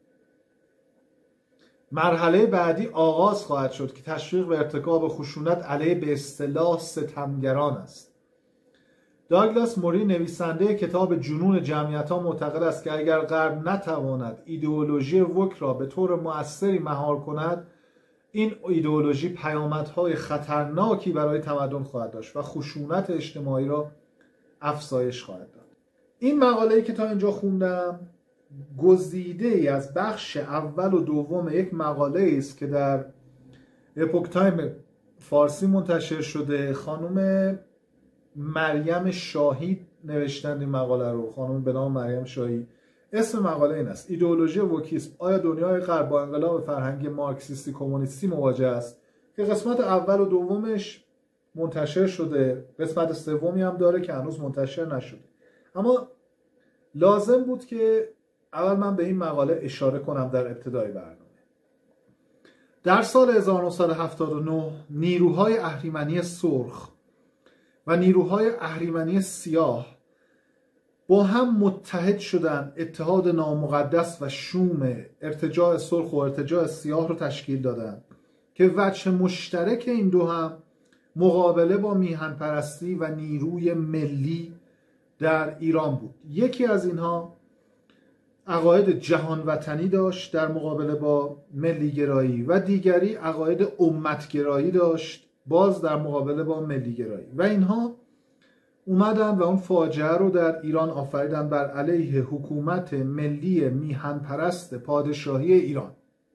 مرحله بعدی آغاز خواهد شد که تشویق و ارتکاب خشونت علیه به اصطلاح ستمگران است. داگلاس موری نویسنده کتاب جنون جمعیت‌ها معتقد است که اگر غرب نتواند ایدئولوژی وک را به طور مؤثری مهار کند، این ایدئولوژی پیامدهای خطرناکی برای تمدن خواهد داشت و خشونت اجتماعی را افزایش خواهد داد. این مقاله‌ای که تا اینجا خوندم گزیده‌ای از بخش اول و دوم یک مقاله است که در اپوک تایم فارسی منتشر شده. خانم مریم شاهی نوشتند این مقاله رو، خانم به نام مریم شاهی. اسم مقاله این است: ایدئولوژی وکیسم، آیا دنیای غرب با انقلاب فرهنگی مارکسیستی کمونیستی مواجه است؟ که قسمت اول و دومش منتشر شده، قسمت سومی هم داره که هنوز منتشر نشده. اما لازم بود که اول من به این مقاله اشاره کنم در ابتدای برنامه. در سال هزار و نهصد و هفتاد و نه نیروهای اهریمنی سرخ و نیروهای اهریمنی سیاه با هم متحد شدند، اتحاد نامقدس و شوم ارتجاع سرخ و ارتجاع سیاه رو تشکیل دادند که وجه مشترک این دو هم مقابله با میهن پرستی و نیروی ملی در ایران بود. یکی از اینها عقاید جهان وطنی داشت در مقابله با ملیگرایی و دیگری عقاید امتگرایی داشت باز در مقابله با ملیگرایی و اینها اومدن و اون فاجعه رو در ایران آفریدن بر علیه حکومت ملی میهن پرست پادشاهی ایران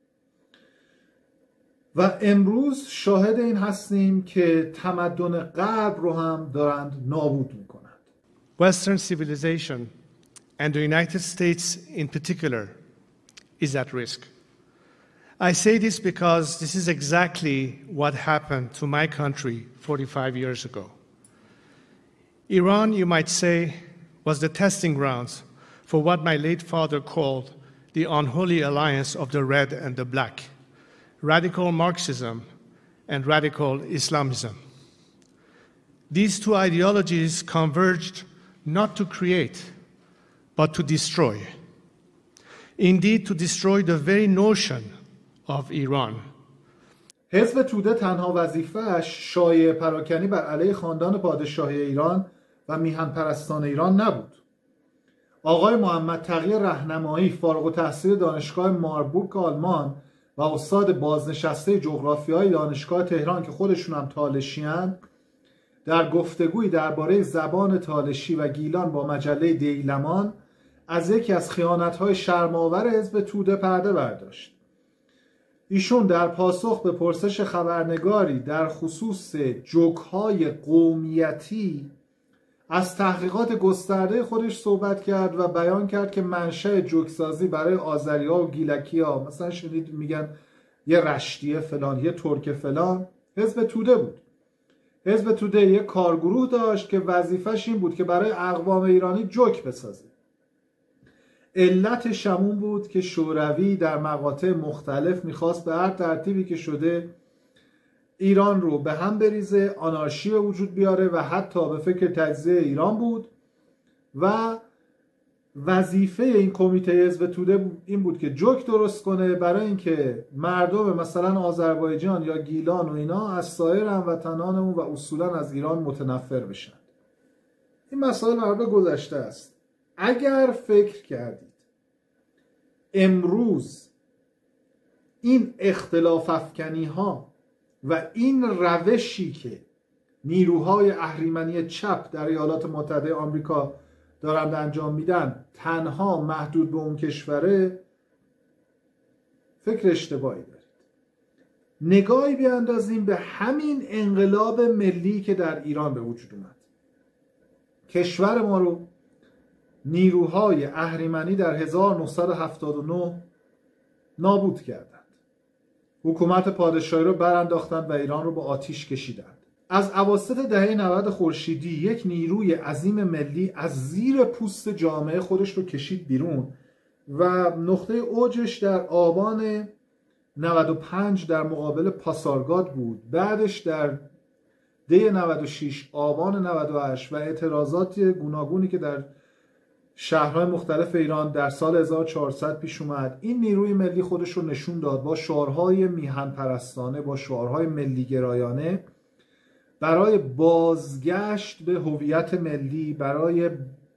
و امروز شاهد این هستیم که تمدن غرب رو هم دارند نابود میکنند. Western civilization and the United States in particular is at risk. I say this because this is exactly what happened to my country forty-five years ago. Iran, you might say, was the testing grounds for what my late father called the unholy alliance of the red and the black, radical Marxism and radical Islamism. These two ideologies converged not to create, but to destroy. Indeed, to destroy the very notion of Iran. حزب توده تنها وظیفه‌اش شایعه پراکنی بر علیه خاندان پادشاهی ایران و میهن پرستان ایران نبود. آقای محمد تقی رهنمایی فارغ التحصیل دانشگاه ماربورگ آلمان و استاد بازنشسته جغرافیای دانشگاه تهران که خودشون هم تالشی‌اند در گفتگویی درباره زبان تالشی و گیلان با مجله دیلمان از یکی از خیانت‌های شرم‌آور حزب توده پرده برداشت. ایشون در پاسخ به پرسش خبرنگاری در خصوص جوک‌های قومیتی از تحقیقات گسترده خودش صحبت کرد و بیان کرد که منشأ جوکسازی برای آذری‌ها و گیلکی‌ها، مثلا شنید میگن یه رشتیه فلان، یه ترک فلان، حزب توده بود. حزب توده یه کارگروه داشت که وظیفش این بود که برای اقوام ایرانی جوک بسازه. علت شمون بود که شوروی در مقاطع مختلف میخواست به هر ترتیبی که شده ایران رو به هم بریزه، آنارشی به وجود بیاره و حتی به فکر تجزیه ایران بود و وظیفه این کمیته حزب توده این بود که جوک درست کنه برای اینکه مردم مثلا آذربایجان یا گیلان و اینا از سایر هموطنانمون و اصولا از ایران متنفر بشن. این مسائل مربوط به گذشته است. اگر فکر کردید امروز این اختلاف افکنی ها و این روشی که نیروهای اهریمنی چپ در ایالات متحده آمریکا دارند انجام میدن تنها محدود به اون کشوره، فکر اشتباهی دارید. نگاهی بیاندازیم به همین انقلاب ملی که در ایران به وجود اومد. کشور ما رو نیروهای اهریمنی در هزار و نهصد و هفتاد و نه نابود کردند. حکومت پادشاهی رو برانداختند و ایران رو با آتیش کشیدند. از اواسط دهه نود خورشیدی یک نیروی عظیم ملی از زیر پوست جامعه خودش رو کشید بیرون و نقطه اوجش در آبان نود و پنج در مقابل پاسارگاد بود. بعدش در دی نود و شش، آبان نود و هشت و اعتراضات گوناگونی که در شهرهای مختلف ایران در سال هزار و چهارصد پیش اومد، این نیروی ملی خودش رو نشون داد با شعارهای میهن پرستانه، با شعارهای ملی گرایانه برای بازگشت به هویت ملی، برای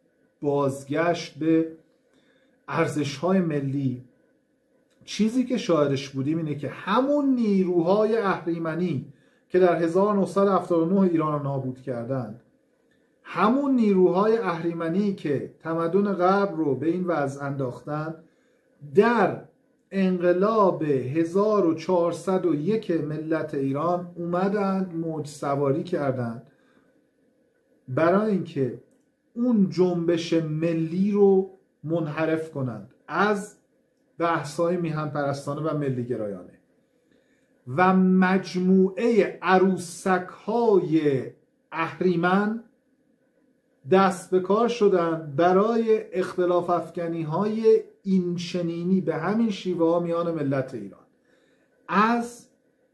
بازگشت به ارزش‌های ملی. چیزی که شاهدش بودیم اینه که همون نیروهای اهریمنی که در هزار و نهصد و هفتاد و نه ایران رو نابود کردند، همون نیروهای اهریمنی که تمدن غرب رو به این وضع انداختند، در انقلاب هزار و چهارصد و یک ملت ایران اومدند موج سواری کردند برای اینکه اون جنبش ملی رو منحرف کنند از بحث‌های میهن پرستانه و ملی گرایانه و مجموعه عروسک‌های اهریمن دست به کار شدن برای اختلاف افکنی های این چنینی به همین شیوه ها میان ملت ایران، از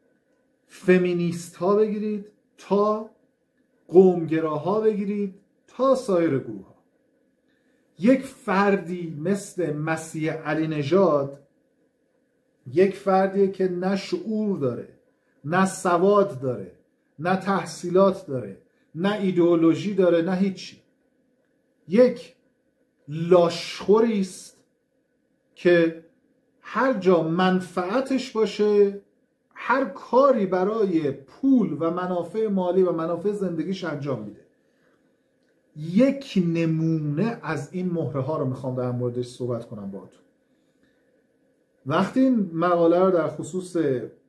فمینیست ها بگیرید تا قومگراها بگیرید تا سایر گروه ها. یک فردی مثل مسیح علی نژاد یک فردیه که نه شعور داره، نه سواد داره، نه تحصیلات داره، نه ایدئولوژی داره، نه هیچی. یک لاشخوری است که هر جا منفعتش باشه هر کاری برای پول و منافع مالی و منافع زندگیش انجام میده. یک نمونه از این مهره ها رو میخوام در موردش صحبت کنم باهاتون. وقتی این مقاله رو در خصوص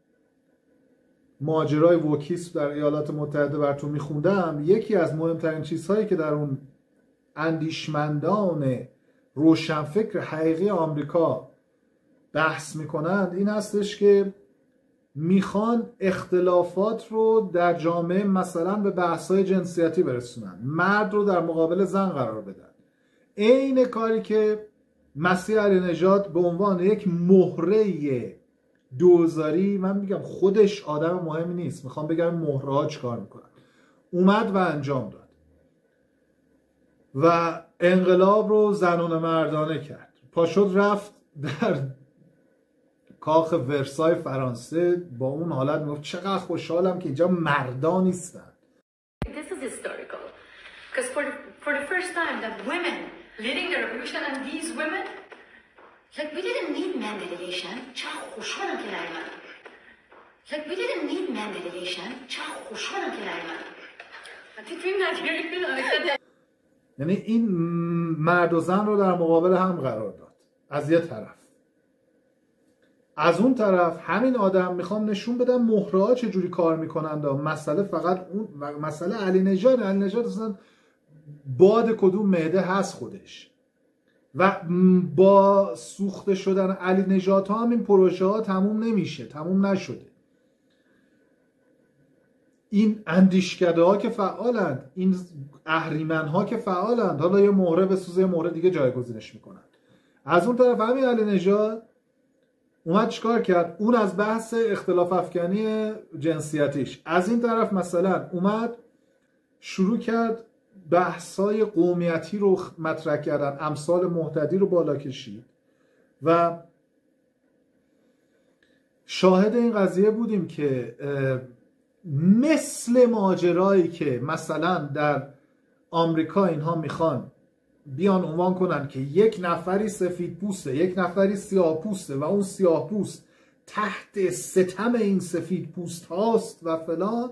ماجرای ووکیسم در ایالات متحده براتون میخوندم، یکی از مهمترین چیزهایی که در اون اندیشمندان روشنفکر حقیقی آمریکا بحث میکنند این هستش که میخوان اختلافات رو در جامعه مثلا به بحث‌های جنسیتی برسونن، مرد رو در مقابل زن قرار بدن. عین کاری که مسیح علی نژاد به عنوان یک مهره دوزاری، من میگم خودش آدم مهمی نیست، میخوام بگم مهره ها چی کار میکنن، اومد و انجام داد و انقلاب رو زنونه مردانه کرد. پاشد رفت در کاخ ورسای فرانسه با اون حالت میگفت چقدر خوشحالم که اینجا مردا نیستن. This is historical because for the, for the first time that women leading the revolution and these women like we didn't need men delegation. چقدر خوشحالم که رای like we didn't need men delegation. چقدر خوشحالم که رای من. I think we're not hearing. یعنی این مرد و زن رو در مقابل هم قرار داد از یه طرف. از اون طرف همین آدم میخوام نشون بدم مهره ها چجوری کار میکنند. مسئله فقط اون مسئله علی نژاد. علی نژاد اصلا باد کدوم معده هست خودش و با سوخته شدن علی نژاد ها هم این پروژه ها تموم نمیشه، تموم نشده. این اندیشکده ها که فعالند، این اهریمن ها که فعالند، حالا یه مهره به سوزه مهره دیگه جایگزینش میکنند. از اون طرف همین علی نژاد اومد چیکار کرد؟ اون از بحث اختلاف افکنی جنسیتیش، از این طرف مثلا اومد شروع کرد بحث‌های قومیتی رو مطرح کردن، امثال مهتدی رو بالا کشید و شاهد این قضیه بودیم که مثل ماجرایی که مثلا در آمریکا اینها میخوان بیان عنوان کنن که یک نفری سفید پوسته، یک نفری سیاه پوسته و اون سیاه پوست تحت ستم این سفید پوست هاست و فلان،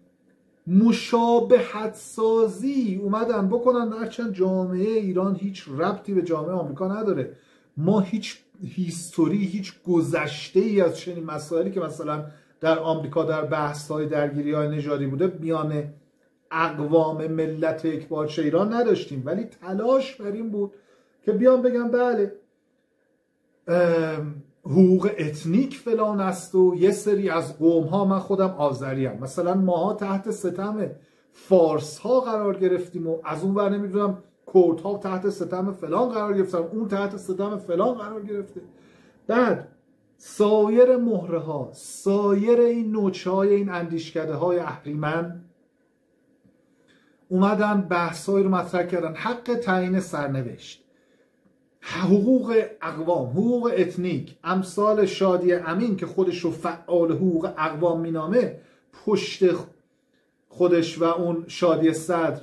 مشابهت سازی اومدن بکنن. هرچند جامعه ایران هیچ ربطی به جامعه آمریکا نداره، ما هیچ هیستوری، هیچ گذشته ای از چنین مسائلی که مثلا در آمریکا در بحث های درگیری های نژادی بوده بیان اقوام ملت یکپارچه ایران نداشتیم، ولی تلاش بر این بود که بیان بگم بله حقوق اتنیک فلان است و یه سری از قوم ها، من خودم آذریم، مثلا ماها تحت ستم فارس ها قرار گرفتیم و از اون ور نمیدونم کرد ها تحت ستم فلان قرار گرفتن، اون تحت ستم فلان قرار گرفته. بعد سایر مهره ها، سایر این نوچه های این اندیشکده های اهریمن اومدن بحثایی رو مطرح کردن، حق تعیین سرنوشت، حقوق اقوام، حقوق اتنیک. امثال شادی امین که خودش رو فعال حقوق اقوام مینامه، پشت خودش و اون شادی صدر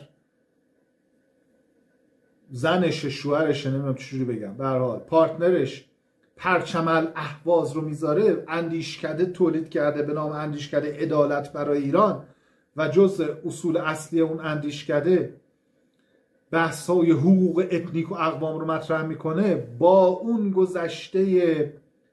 زنش، شوهرش، نمیدونم چجوری بگم، به هر حال پارتنرش پرچم الاهواز رو میذاره، اندیشکده تولید کرده به نام اندیشکده عدالت برای ایران و جزء اصول اصلی اون اندیشکده بحث‌های حقوق اتنیک و اقوام رو مطرح میکنه. با اون گذشته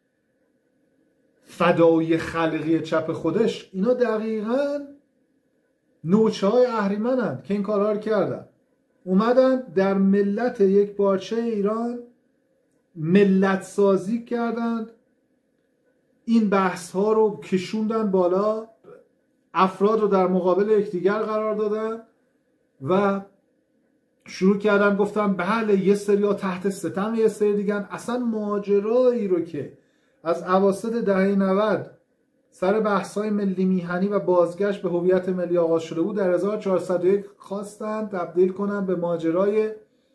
فدایی خلقی چپ خودش، اینا دقیقاً نوچه های اهریمنند که این کارها رو کردن. اومدن در ملت یک پارچه ایران ملت سازی کردند، این بحث ها رو کشوندن بالا، افراد رو در مقابل یکدیگر قرار دادن و شروع کردن گفتن بله یه سری ها تحت ستم یه سری دیگن. اصلا ماجرایی رو که از اواسط دهه نود سر بحث های ملی میهنی و بازگشت به هویت ملی آغاز شده بود، در هزار و چهارصد و یک خواستن تبدیل کنن به ماجرای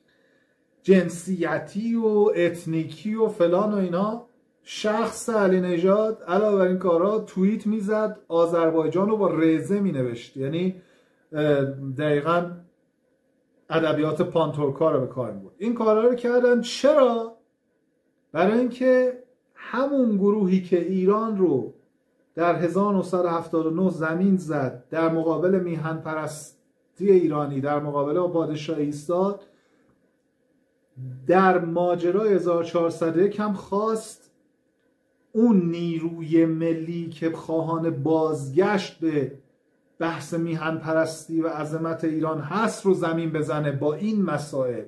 جنسیتی و اتنیکی و فلان و اینا. شخص علی نژاد علاوه بر این کارا توییت میزد، آذربایجان رو با رزه مینوشت، یعنی دقیقاً ادبیات پانتورکا رو به کار می‌برد. این کارا رو کردن چرا؟ برای اینکه همون گروهی که ایران رو در هزار و نهصد و هفتاد و نه زمین زد، در مقابل میهن پرستی ایرانی، در مقابل پادشاهی ایستاد، در ماجرای هزار و چهارصد و یک هم خواست اون نیروی ملی که خواهان بازگشت به بحث میهن پرستی و عظمت ایران هست رو زمین بزنه با این مسائل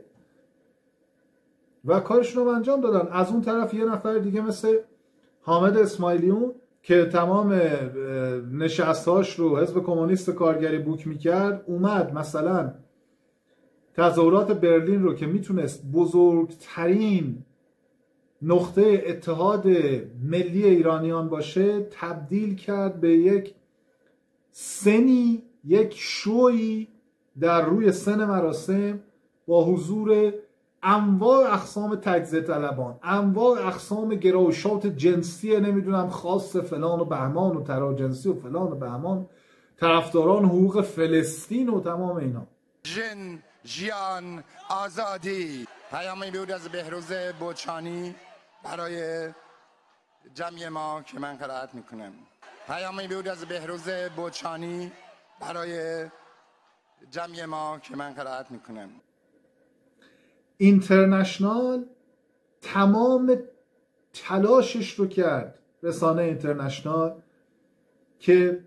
و کارشون رو انجام دادن. از اون طرف یه نفر دیگه مثل حامد اسماعیلیون که تمام نشستهاش رو حزب کمونیست کارگری بوک میکرد، اومد مثلا تظاهرات برلین رو که میتونست بزرگترین نقطه اتحاد ملی ایرانیان باشه تبدیل کرد به یک سنی، یک شوی در روی سن مراسم با حضور انواع اقسام تجزیه طلبان، انواع اقسام گرایشات جنسی نمیدونم خاص فلان و بهمان و تراجنسی و فلان و بهمان، طرفداران حقوق فلسطین و تمام اینا. جن، جیان، آزادی. پیامی بود از بهروز بوچانی برای جمعی ما که من قرائت میکنم. پیامی بود از بهروز بوچانی برای جمعی ما که من قرائت میکنم. اینترنشنال تمام تلاشش رو کرد، رسانه اینترنشنال، که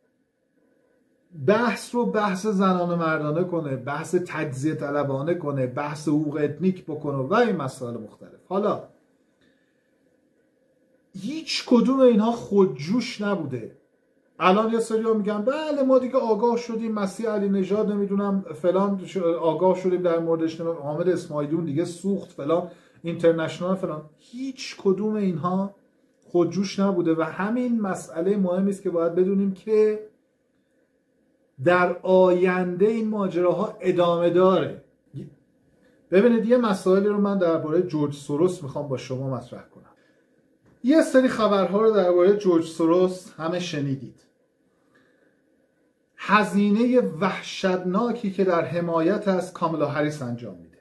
بحث رو بحث زنانه مردانه کنه، بحث تجزیه طلبانه کنه، بحث حقوق اتنیک بکنه و این مسائل مختلف. حالا هیچ کدوم اینها خودجوش نبوده. الان یه سری ها میگن بله ما دیگه آگاه شدیم، مسیح علی نژاد نمیدونم فلان آگاه شدیم در موردش، حامد اسماعیلیون دیگه سوخت فلان، اینترنشنال فلان. هیچ کدوم اینها خودجوش نبوده و همین مسئله مهمی است که باید بدونیم که در آینده این ماجراها ادامه داره. ببینید یه مسائلی رو من درباره جورج سوروس میخوام با شما مطرح کنم. یه سری خبرها رو درباره جورج سوروس همه شنیدید. هزینه وحشتناکی که در حمایت از کامالا هریس انجام میده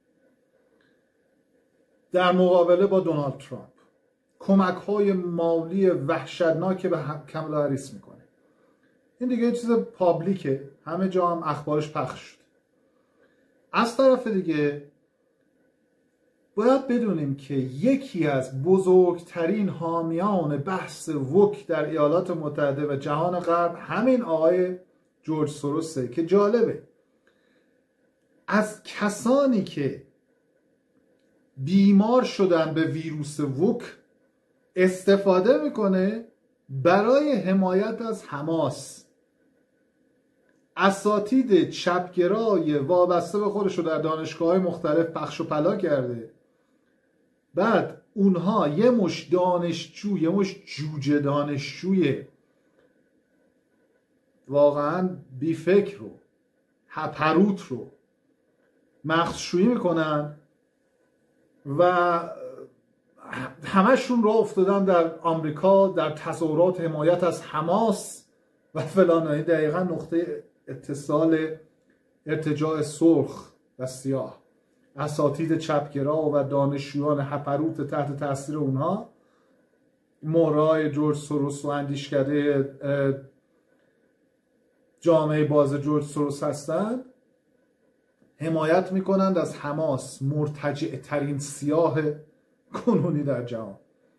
در مقابله با دونالد ترامپ، کمک‌های مالی وحشتناکی به کامالا هریس میکنه. این دیگه یه چیز پابلیکه، همه جا هم اخبارش پخش شد. از طرف دیگه باید بدونیم که یکی از بزرگترین حامیان بحث وک در ایالات متحده و جهان غرب همین آقای جورج سوروسه که جالبه از کسانی که بیمار شدن به ویروس وک استفاده میکنه برای حمایت از حماس. اساتید چپگرای وابسته به خودش رو در دانشگاه‌های مختلف پخش و پلا کرده، بعد اونها یه مش دانشجو، یه مش جوجه دانشجوی واقعا بیفکر رو، هپروت رو مغزشویی میکنن و همشون را افتادن در آمریکا در تظاهرات حمایت از حماس و فلان. دقیقا نقطه اتصال ارتجاع سرخ و سیاه اساتید چپگرا و دانشجویان هپروت تحت تاثیر اونها، مهرهای جورج سوروس و اندیشکده جامعه باز جورج سوروس هستند، حمایت میکنند از حماس، مرتجع ترین سیاه کنونی در جهان.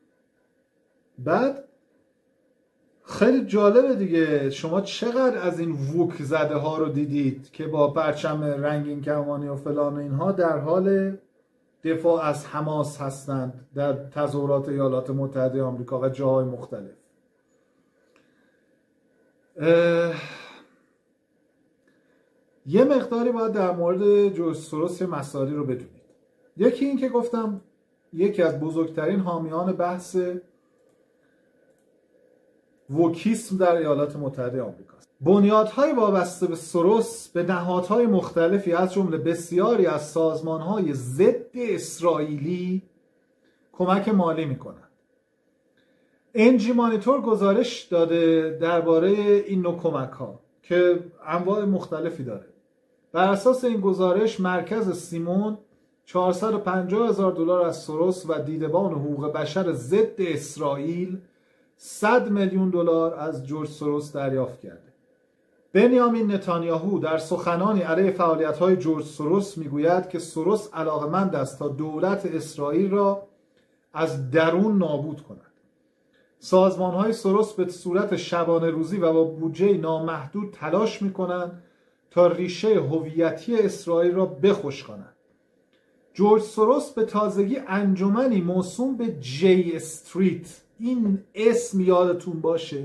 بعد خیلی جالبه دیگه، شما چقدر از این ووک زده ها رو دیدید که با پرچم رنگین کمانی و فلان اینها در حال دفاع از حماس هستند در تظاهرات ایالات متحده آمریکا و جاهای مختلف. یه مقداری باید در مورد جورج سوروس مسائلی رو بدونید. یکی این که گفتم یکی از بزرگترین حامیان بحث ووکیسم در ایالات متحده آمریکا است. بنیادهای وابسته به سوروس به نهادهای مختلفی از جمله بسیاری از سازمانهای ضد اسرائیلی کمک مالی میکنند. انجی مانیتور گزارش داده درباره این نوع کمک ها که انواع مختلفی داره. بر اساس این گزارش مرکز سیمون چهارصد و پنجاه هزار دلار از سوروس و دیدبان حقوق بشر ضد اسرائیل صد میلیون دلار از جورج سوروس دریافت کرده. بنیامین نتانیاهو در سخنانی علیه فعالیت‌های جورج سوروس میگوید که سوروس علاقمند است تا دولت اسرائیل را از درون نابود کند. سازمان‌های سوروس به صورت شبانه روزی و با بودجه نامحدود تلاش می‌کنند تا ریشه هویتی اسرائیل را بخشکانند. جورج سوروس به تازگی انجمنی موسوم به جی استریت، این اسم یادتون باشه،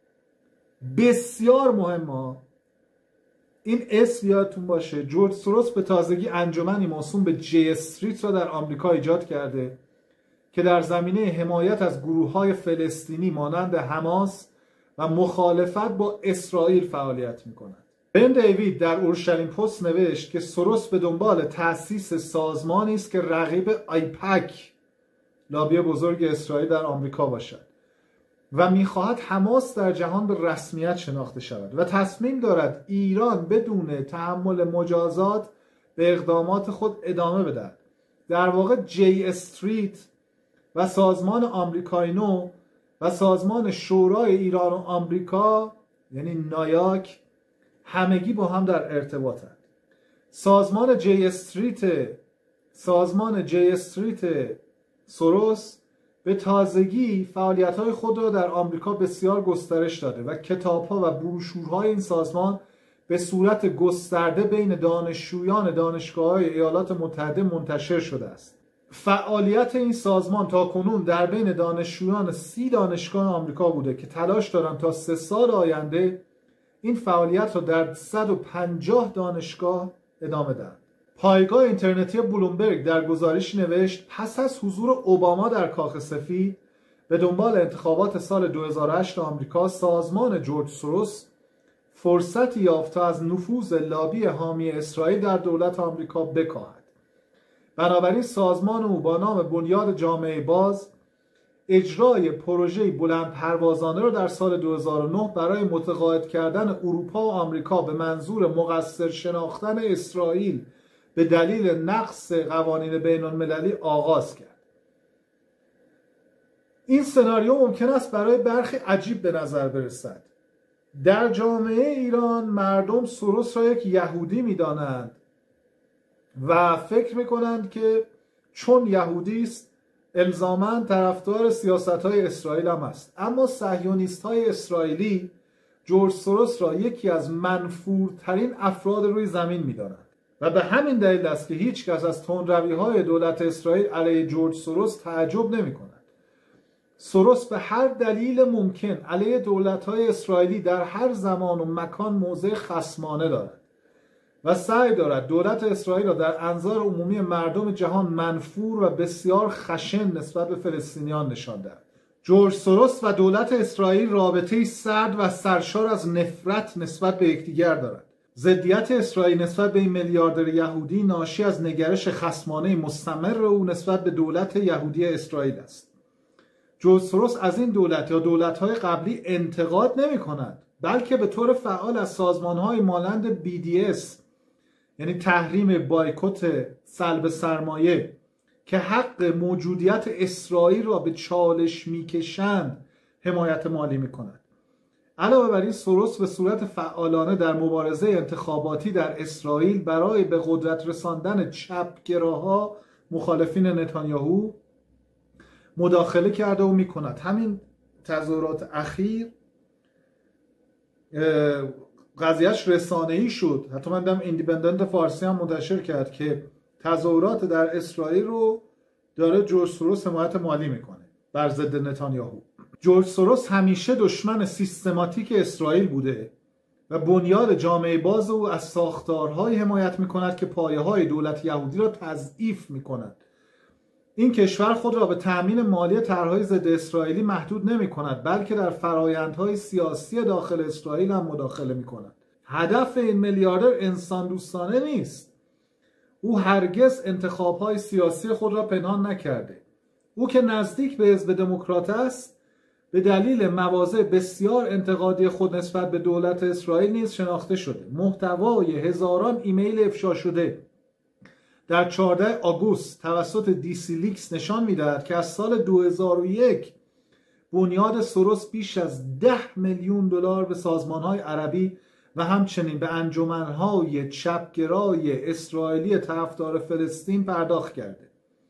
بسیار مهمه، این اسم یادتون باشه. جورج سوروس به تازگی انجمنی موسوم به جی استریت را در آمریکا ایجاد کرده که در زمینه حمایت از گروه‌های فلسطینی مانند حماس و مخالفت با اسرائیل فعالیت می‌کند. بن دیوید در اورشلیم پست نوشت که سوروس به دنبال تأسیس سازمانی است که رقیب آیپک، لابی بزرگ اسرائیل در آمریکا باشد و می‌خواهد حماس در جهان به رسمیت شناخته شود و تصمیم دارد ایران بدون تحمل مجازات به اقدامات خود ادامه بدهد. در واقع جی استریت و سازمان آمریکای نو و سازمان شورای ایران و آمریکا یعنی نایاک همگی با هم در ارتباطند. سازمان جی استریت سازمان جی استریت سوروس به تازگی فعالیت‌های خود را در آمریکا بسیار گسترش داده و کتاب‌ها و بروشورهای این سازمان به صورت گسترده بین دانشجویان دانشگاه‌های ایالات متحده منتشر شده است. فعالیت این سازمان تاکنون در بین دانشجویان سی دانشگاه آمریکا بوده که تلاش دارند تا سه سال آینده این فعالیت را در صد و پنجاه دانشگاه ادامه دهند. پایگاه اینترنتی بلومبرگ در گزارش نوشت پس از حضور اوباما در کاخ سفید به دنبال انتخابات سال دو هزار و هشت آمریکا، سازمان جورج سوروس فرصتی یافت تا از نفوذ لابی حامی اسرائیل در دولت آمریکا بکاهد. بنابراین سازمان او با نام بنیاد جامعه باز اجرای پروژه بلند پروازانه را در سال دو هزار و نه برای متقاعد کردن اروپا و آمریکا به منظور مقصر شناختن اسرائیل به دلیل نقض قوانین بین المللی آغاز کرد. این سناریو ممکن است برای برخی عجیب به نظر برسد. در جامعه ایران مردم سوروس را یک یهودی می‌دانند و فکر می‌کنند که چون یهودی است الزاماً طرفدار سیاست‌های اسرائیل هم است. اما صهیونیست‌های اسرائیلی جورج سوروس را یکی از منفورترین افراد روی زمین می‌دانند و به همین دلیل است که هیچ کس از تندروی‌های دولت اسرائیل علیه جورج سوروس تعجب نمی‌کند. سوروس به هر دلیل ممکن علیه دولت‌های اسرائیلی در هر زمان و مکان موضع خصمانه دارد و سعی دارد دولت اسرائیل را در انظار عمومی مردم جهان منفور و بسیار خشن نسبت به فلسطینیان نشان دهد. جورج سوروس و دولت اسرائیل رابطه‌ای سرد و سرشار از نفرت نسبت به یکدیگر دارد. ضدیت اسرائیل نسبت به این میلیاردر یهودی ناشی از نگرش خصمانه مستمر او نسبت به دولت یهودی اسرائیل است. جورج سوروس از این دولت یا دولت‌های قبلی انتقاد نمی‌کند، بلکه به طور فعال از سازمان‌های مانند بی دی اس یعنی تحریم بایکوت سلب سرمایه که حق موجودیت اسرائیل را به چالش می‌کشند حمایت مالی می‌کند. علاوه بر این سوروس به صورت فعالانه در مبارزه انتخاباتی در اسرائیل برای به قدرت رساندن چپگراها مخالفین نتانیاهو مداخله کرده و می‌کند. همین تظاهرات اخیر قضیهش رسانه‌ای شد، حتی من دیدم ایندیپندنت فارسی هم منتشر کرد که تظاهرات در اسرائیل رو داره جورج سوروس حمایت مالی میکنه بر ضد نتانیاهو. جورج سوروس همیشه دشمن سیستماتیک اسرائیل بوده و بنیاد جامعه باز او از ساختارهای حمایت میکند که پایه‌های دولت یهودی را تضعیف میکند. این کشور خود را به تأمین مالی طرح‌های ضد اسرائیلی محدود نمی‌کند، بلکه در فرآیندهای سیاسی داخل اسرائیل هم مداخله می‌کند. هدف این میلیاردر انسان دوستانه نیست. او هرگز انتخاب‌های سیاسی خود را پنهان نکرده. او که نزدیک به حزب دموکرات است، به دلیل مواضع بسیار انتقادی خود نسبت به دولت اسرائیل نیز شناخته شده. محتوای هزاران ایمیل افشا شده در چهاردهم آگوست توسط دیسی لیکس نشان می‌دهد که از سال دو هزار و یک بنیاد سروس بیش از ده میلیون دلار به سازمان‌های عربی و همچنین به انجمن‌های چپگرای اسرائیلی طرفدار فلسطین پرداخت کرده.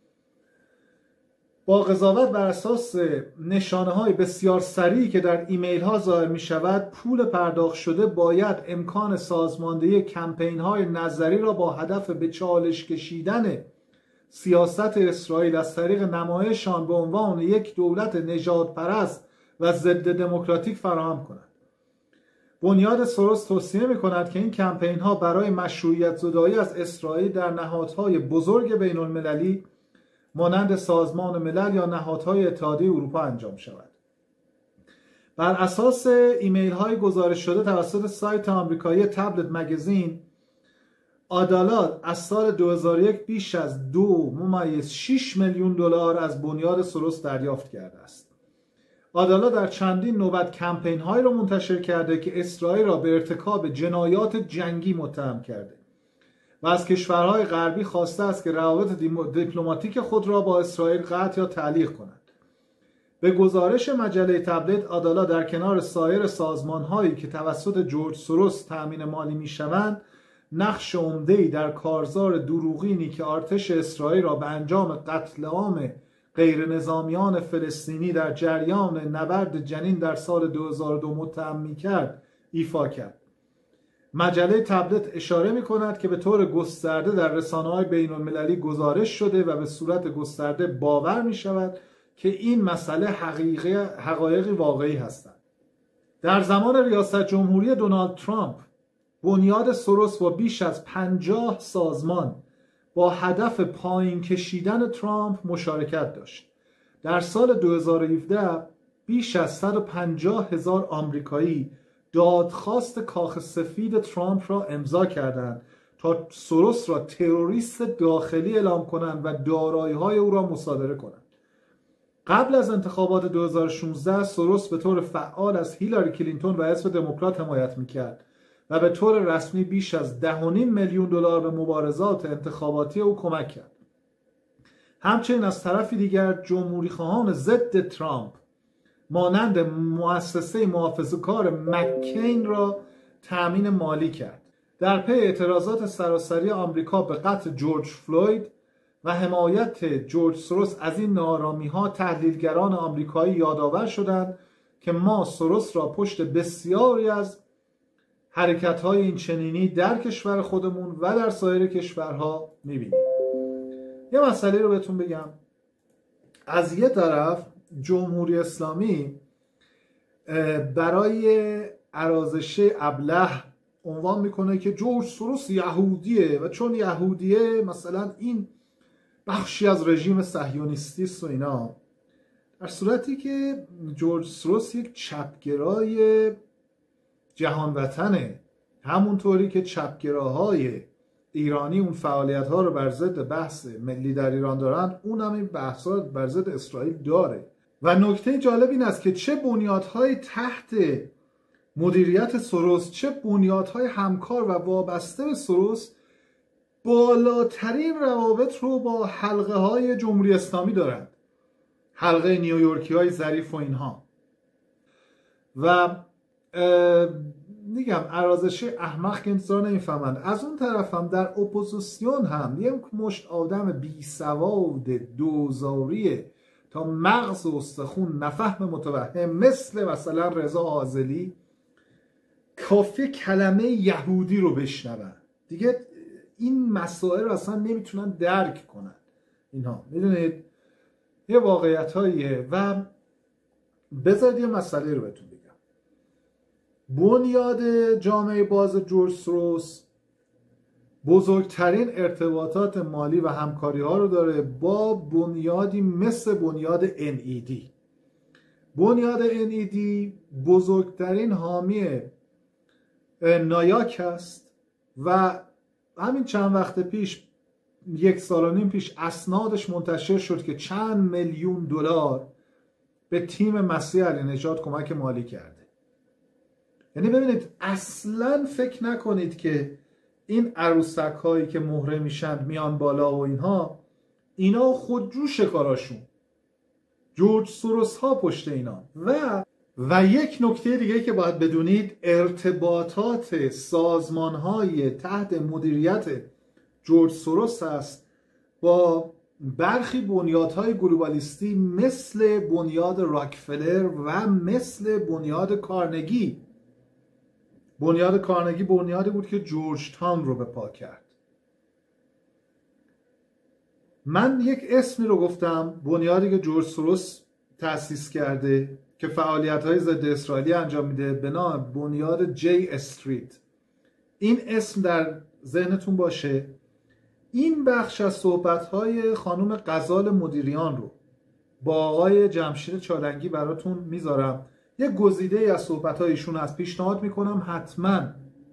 با قضاوت بر اساس نشانه‌های بسیار سریعی که در ایمیل‌ها ظاهر می‌شود، پول پرداخت شده باید امکان سازماندهی کمپین‌های نظری را با هدف به چالش کشیدن سیاست اسرائیل از طریق نمایش آن به عنوان یک دولت نژادپرست و ضد دموکراتیک فراهم کند. بنیاد سروس توصیه می‌کند که این کمپین‌ها برای مشروعیت زدایی از اسرائیل در نهادهای بزرگ بین‌المللی مانند سازمان ملل یا نهادهای اتحادیه اروپا انجام شود. بر اساس ایمیل های گزارش شده توسط سایت آمریکایی تبلت مگزین، عدالت از سال دو هزار و یک بیش از دو ممیز شش میلیون دلار از بنیاد سروس دریافت کرده است. عدالت در چندین نوبت کمپین هایی را منتشر کرده که اسرائیل را به ارتکاب جنایات جنگی متهم کرده و از کشورهای غربی خواسته است که روابط دیپلماتیک خود را با اسرائیل قطع یا تعلیق کنند. به گزارش مجله تبلت، عدالت در کنار سایر سازمان‌هایی که توسط جورج سوروس تأمین مالی می‌شوند، نقش عمده‌ای در کارزار دروغینی که ارتش اسرائیل را به انجام قتل عام غیر نظامیان فلسطینی در جریان نبرد جنین در سال دو هزار و دو متهم می‌کرد ایفا کرد. مجله تبلت اشاره می کند که به طور گسترده در رسانه‌های بین‌المللی گزارش شده و به صورت گسترده باور می شود که این مسئله حقیقی حقایقی واقعی هستند. در زمان ریاست جمهوری دونالد ترامپ، بنیاد سروس با بیش از پنجاه سازمان با هدف پایین کشیدن ترامپ مشارکت داشت. در سال دو هزار و هفده بیش از صد و پنجاه هزار آمریکایی دادخواست کاخ سفید ترامپ را امضا کردند تا سروس را تروریست داخلی اعلام کنند و دارایی‌های او را مصادره کنند. قبل از انتخابات دو هزار و شانزده سروس به طور فعال از هیلاری کلینتون و حزب دموکرات حمایت می‌کرد و به طور رسمی بیش از ده و نیم میلیون دلار به مبارزات انتخاباتی او کمک کرد. همچنین از طرفی دیگر جمهوری‌خواهان ضد ترامپ مانند مؤسسه محافظه‌کار مککین را تأمین مالی کرد. در پی اعتراضات سراسری آمریکا به قتل جورج فلوید و حمایت جورج سوروس از این ناآرامی‌ها، تحلیلگران آمریکایی یادآور شدند که ما سوروس را پشت بسیاری از حرکت‌های این چنینی در کشور خودمون و در سایر کشورها می‌بینیم. یه مسئله رو بهتون بگم. از یه طرف جمهوری اسلامی برای ارازش ابله عنوان میکنه که جورج سوروس یهودیه و چون یهودیه مثلا این بخشی از رژیم صهیونیستی است و اینا، در صورتی که جورج سوروس یک چپگرای جهان وطنه، همونطوری که چپگراهای ایرانی اون فعالیت ها رو بر ضد بحث ملی در ایران دارن، اون هم این بحث ها بر ضد اسرائیل داره. و نکته جالب این است که چه بنیادهای تحت مدیریت سوروس، چه بنیادهای همکار و وابسته به سوروس بالاترین روابط رو با حلقه های جمهوری اسلامی دارند، حلقه نیویورکی های ظریف و اینها. و میگم ارازش احمق که انتظار نمیفهمند. از اون طرف هم در اپوزیسیون هم یک مشت آدم بی سواد دوزاری تا مغز و استخون نفهم متوهم مثل مثلا رضا عازلی کافی کلمه یهودی رو بشنون دیگه این مسائل رو اصلا نمیتونن درک کنن. اینها میدونید یه واقعیت هاییه. و بذارید یه مسئله رو بهتون بگم. بنیاد جامعه باز جورج سوروس بزرگترین ارتباطات مالی و همکاری ها رو داره با بنیادی مثل بنیاد ان ای دی. بنیاد ان ای دی بزرگترین حامی نایاک است و همین چند وقت پیش، یک سال و نیم پیش، اسنادش منتشر شد که چند میلیون دلار به تیم مسیح علی نژاد کمک مالی کرده. یعنی ببینید اصلا فکر نکنید که این عروسک هایی که مهره میشن میان بالا و اینها، اینا خودجوش کاراشون، جورج سوروس ها پشت اینا. و و یک نکته دیگه که باید بدونید، ارتباطات سازمان های تحت مدیریت جورج سوروس است با برخی بنیادهای گلوبالیستی مثل بنیاد راکفلر و مثل بنیاد کارنگی. بنیاد کارنگی بنیادی بود که جورج تاون رو به پا کرد. من یک اسمی رو گفتم، بنیادی که جورج سوروس تأسیس کرده که فعالیت‌های ضد اسرائیلی انجام میده به نام بنیاد جی استریت. این اسم در ذهنتون باشه. این بخش از صحبت‌های خانم غزال مدیریان رو با آقای جمشید چالنگی براتون میذارم. یک گزیده از صحبت‌های ایشون از پیشنهاد میکنم حتما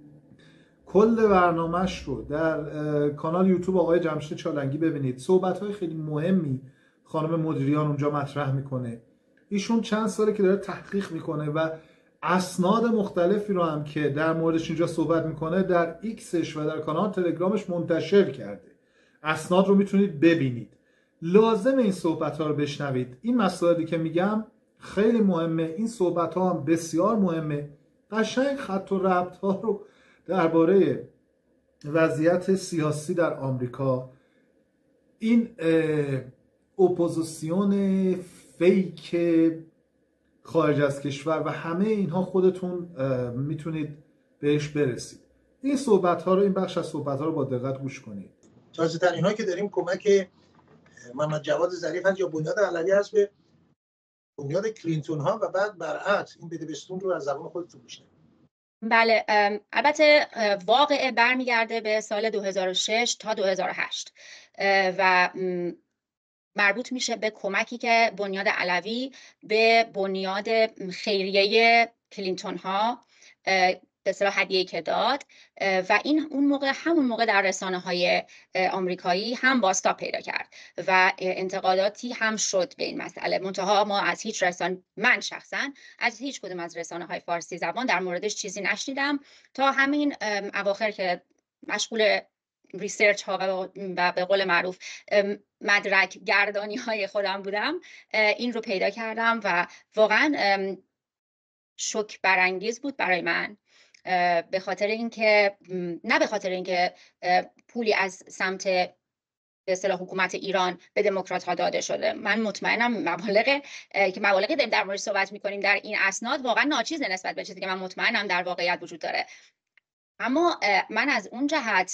کل برنامه‌اش رو در کانال یوتیوب آقای جمشید چالنگی ببینید. صحبت‌های خیلی مهمی خانم مدیریان اونجا مطرح میکنه. ایشون چند ساله که داره تحقیق میکنه و اسناد مختلفی رو هم که در موردش اینجا صحبت میکنه در ایکسش و در کانال تلگرامش منتشر کرده. اسناد رو میتونید ببینید. لازم این صحبت ها رو بشنوید. این مسائلی که میگم خیلی مهمه. این صحبت ها هم بسیار مهمه. قشنگ خط و ربط ها رو درباره وضعیت سیاسی در آمریکا، این اپوزیسیون فیک خارج از کشور و همه اینها خودتون میتونید بهش برسید. این صحبت ها رو، این بخش از صحبت ها رو با دقت گوش کنید. تازه ترین ها که داریم کمک محمد جواد ظریف هست یا بنیاد علوی هست به بنیاد کلینتون ها و بعد برعکس این بدبستون رو از زبان خودتون میشنوید. بله، البته واقعه برمیگرده به سال دو هزار و شش تا دو هزار و هشت و مربوط میشه به کمکی که بنیاد علوی به بنیاد خیریه کلینتون ها به اصطلاح هدیه‌ای که داد و این اون موقع همون موقع در رسانه‌های آمریکایی هم بازتاب پیدا کرد و انتقاداتی هم شد به این مسئله. منتها ما از هیچ رسانه، من شخصا از هیچ کدوم از رسانه‌های فارسی زبان در موردش چیزی نشنیدم تا همین اواخر که مشغول ریسرچ ها و به قول معروف مدرک گردانی های خودم بودم، این رو پیدا کردم و واقعا شوک برانگیز بود برای من، به خاطر اینکه نه به خاطر اینکه پولی از سمت به اصطلاح حکومت ایران به دموکرات ها داده شده. من مطمئنم مبالغ که مبالغی داریم در موردش صحبت میکنیم در این اسناد واقعا ناچیز نسبت به چیزی که من مطمئنم در واقعیت وجود داره. اما من از اون جهت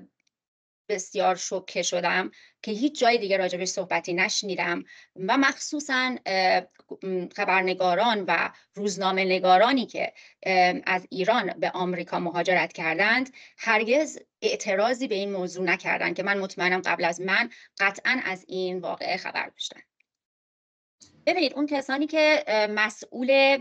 بسیار شوکه شدم که هیچ جای دیگه راجبش صحبتی نشنیدم و مخصوصا خبرنگاران و روزنامه نگارانی که از ایران به آمریکا مهاجرت کردند هرگز اعتراضی به این موضوع نکردند که من مطمئنم قبل از من قطعا از این واقعه خبر داشتن. ببینید اون کسانی که مسئول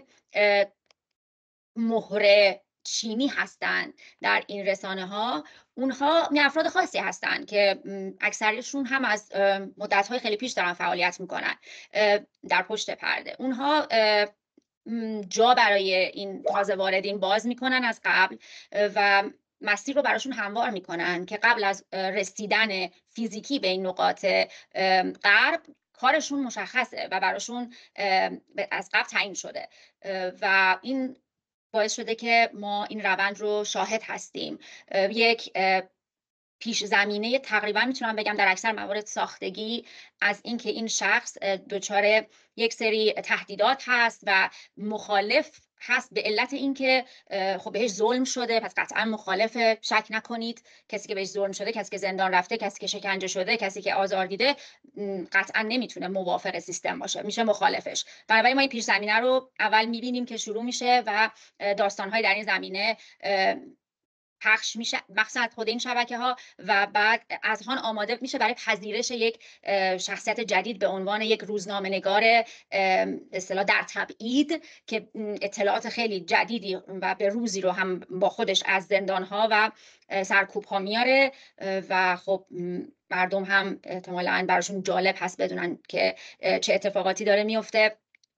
مهره چینی هستند در این رسانه ها، اونها افراد خاصی هستند که اکثریشون هم از مدت‌های خیلی پیش دارن فعالیت میکنن در پشت پرده. اونها جا برای این تازه واردین باز میکنن از قبل و مسیر رو براشون هموار میکنن که قبل از رسیدن فیزیکی به این نقاط غرب کارشون مشخصه و براشون از قبل تعیین شده و این باعث شده که ما این روند رو شاهد هستیم. یک پیش زمینه تقریبا میتونم بگم در اکثر موارد ساختگی از اینکه این شخص دچار یک سری تهدیدات هست و مخالف هست به علت اینکه خب بهش ظلم شده، پس قطعا مخالفه. شک نکنید کسی که بهش ظلم شده، کسی که زندان رفته، کسی که شکنجه شده، کسی که آزار دیده قطعا نمیتونه موافق سیستم باشه، میشه مخالفش. بنابراین ما این پیش زمینه رو اول میبینیم که شروع میشه و داستان‌های در این زمینه پخش میشه مخصوصا خود این شبکه ها و بعد از هان آماده میشه برای پذیرش یک شخصیت جدید به عنوان یک روزنامه نگار اصطلاح در تبعید که اطلاعات خیلی جدیدی و به روزی رو هم با خودش از زندان ها و سرکوب ها میاره و خب مردم هم احتمالاً براشون جالب هست بدونن که چه اتفاقاتی داره میفته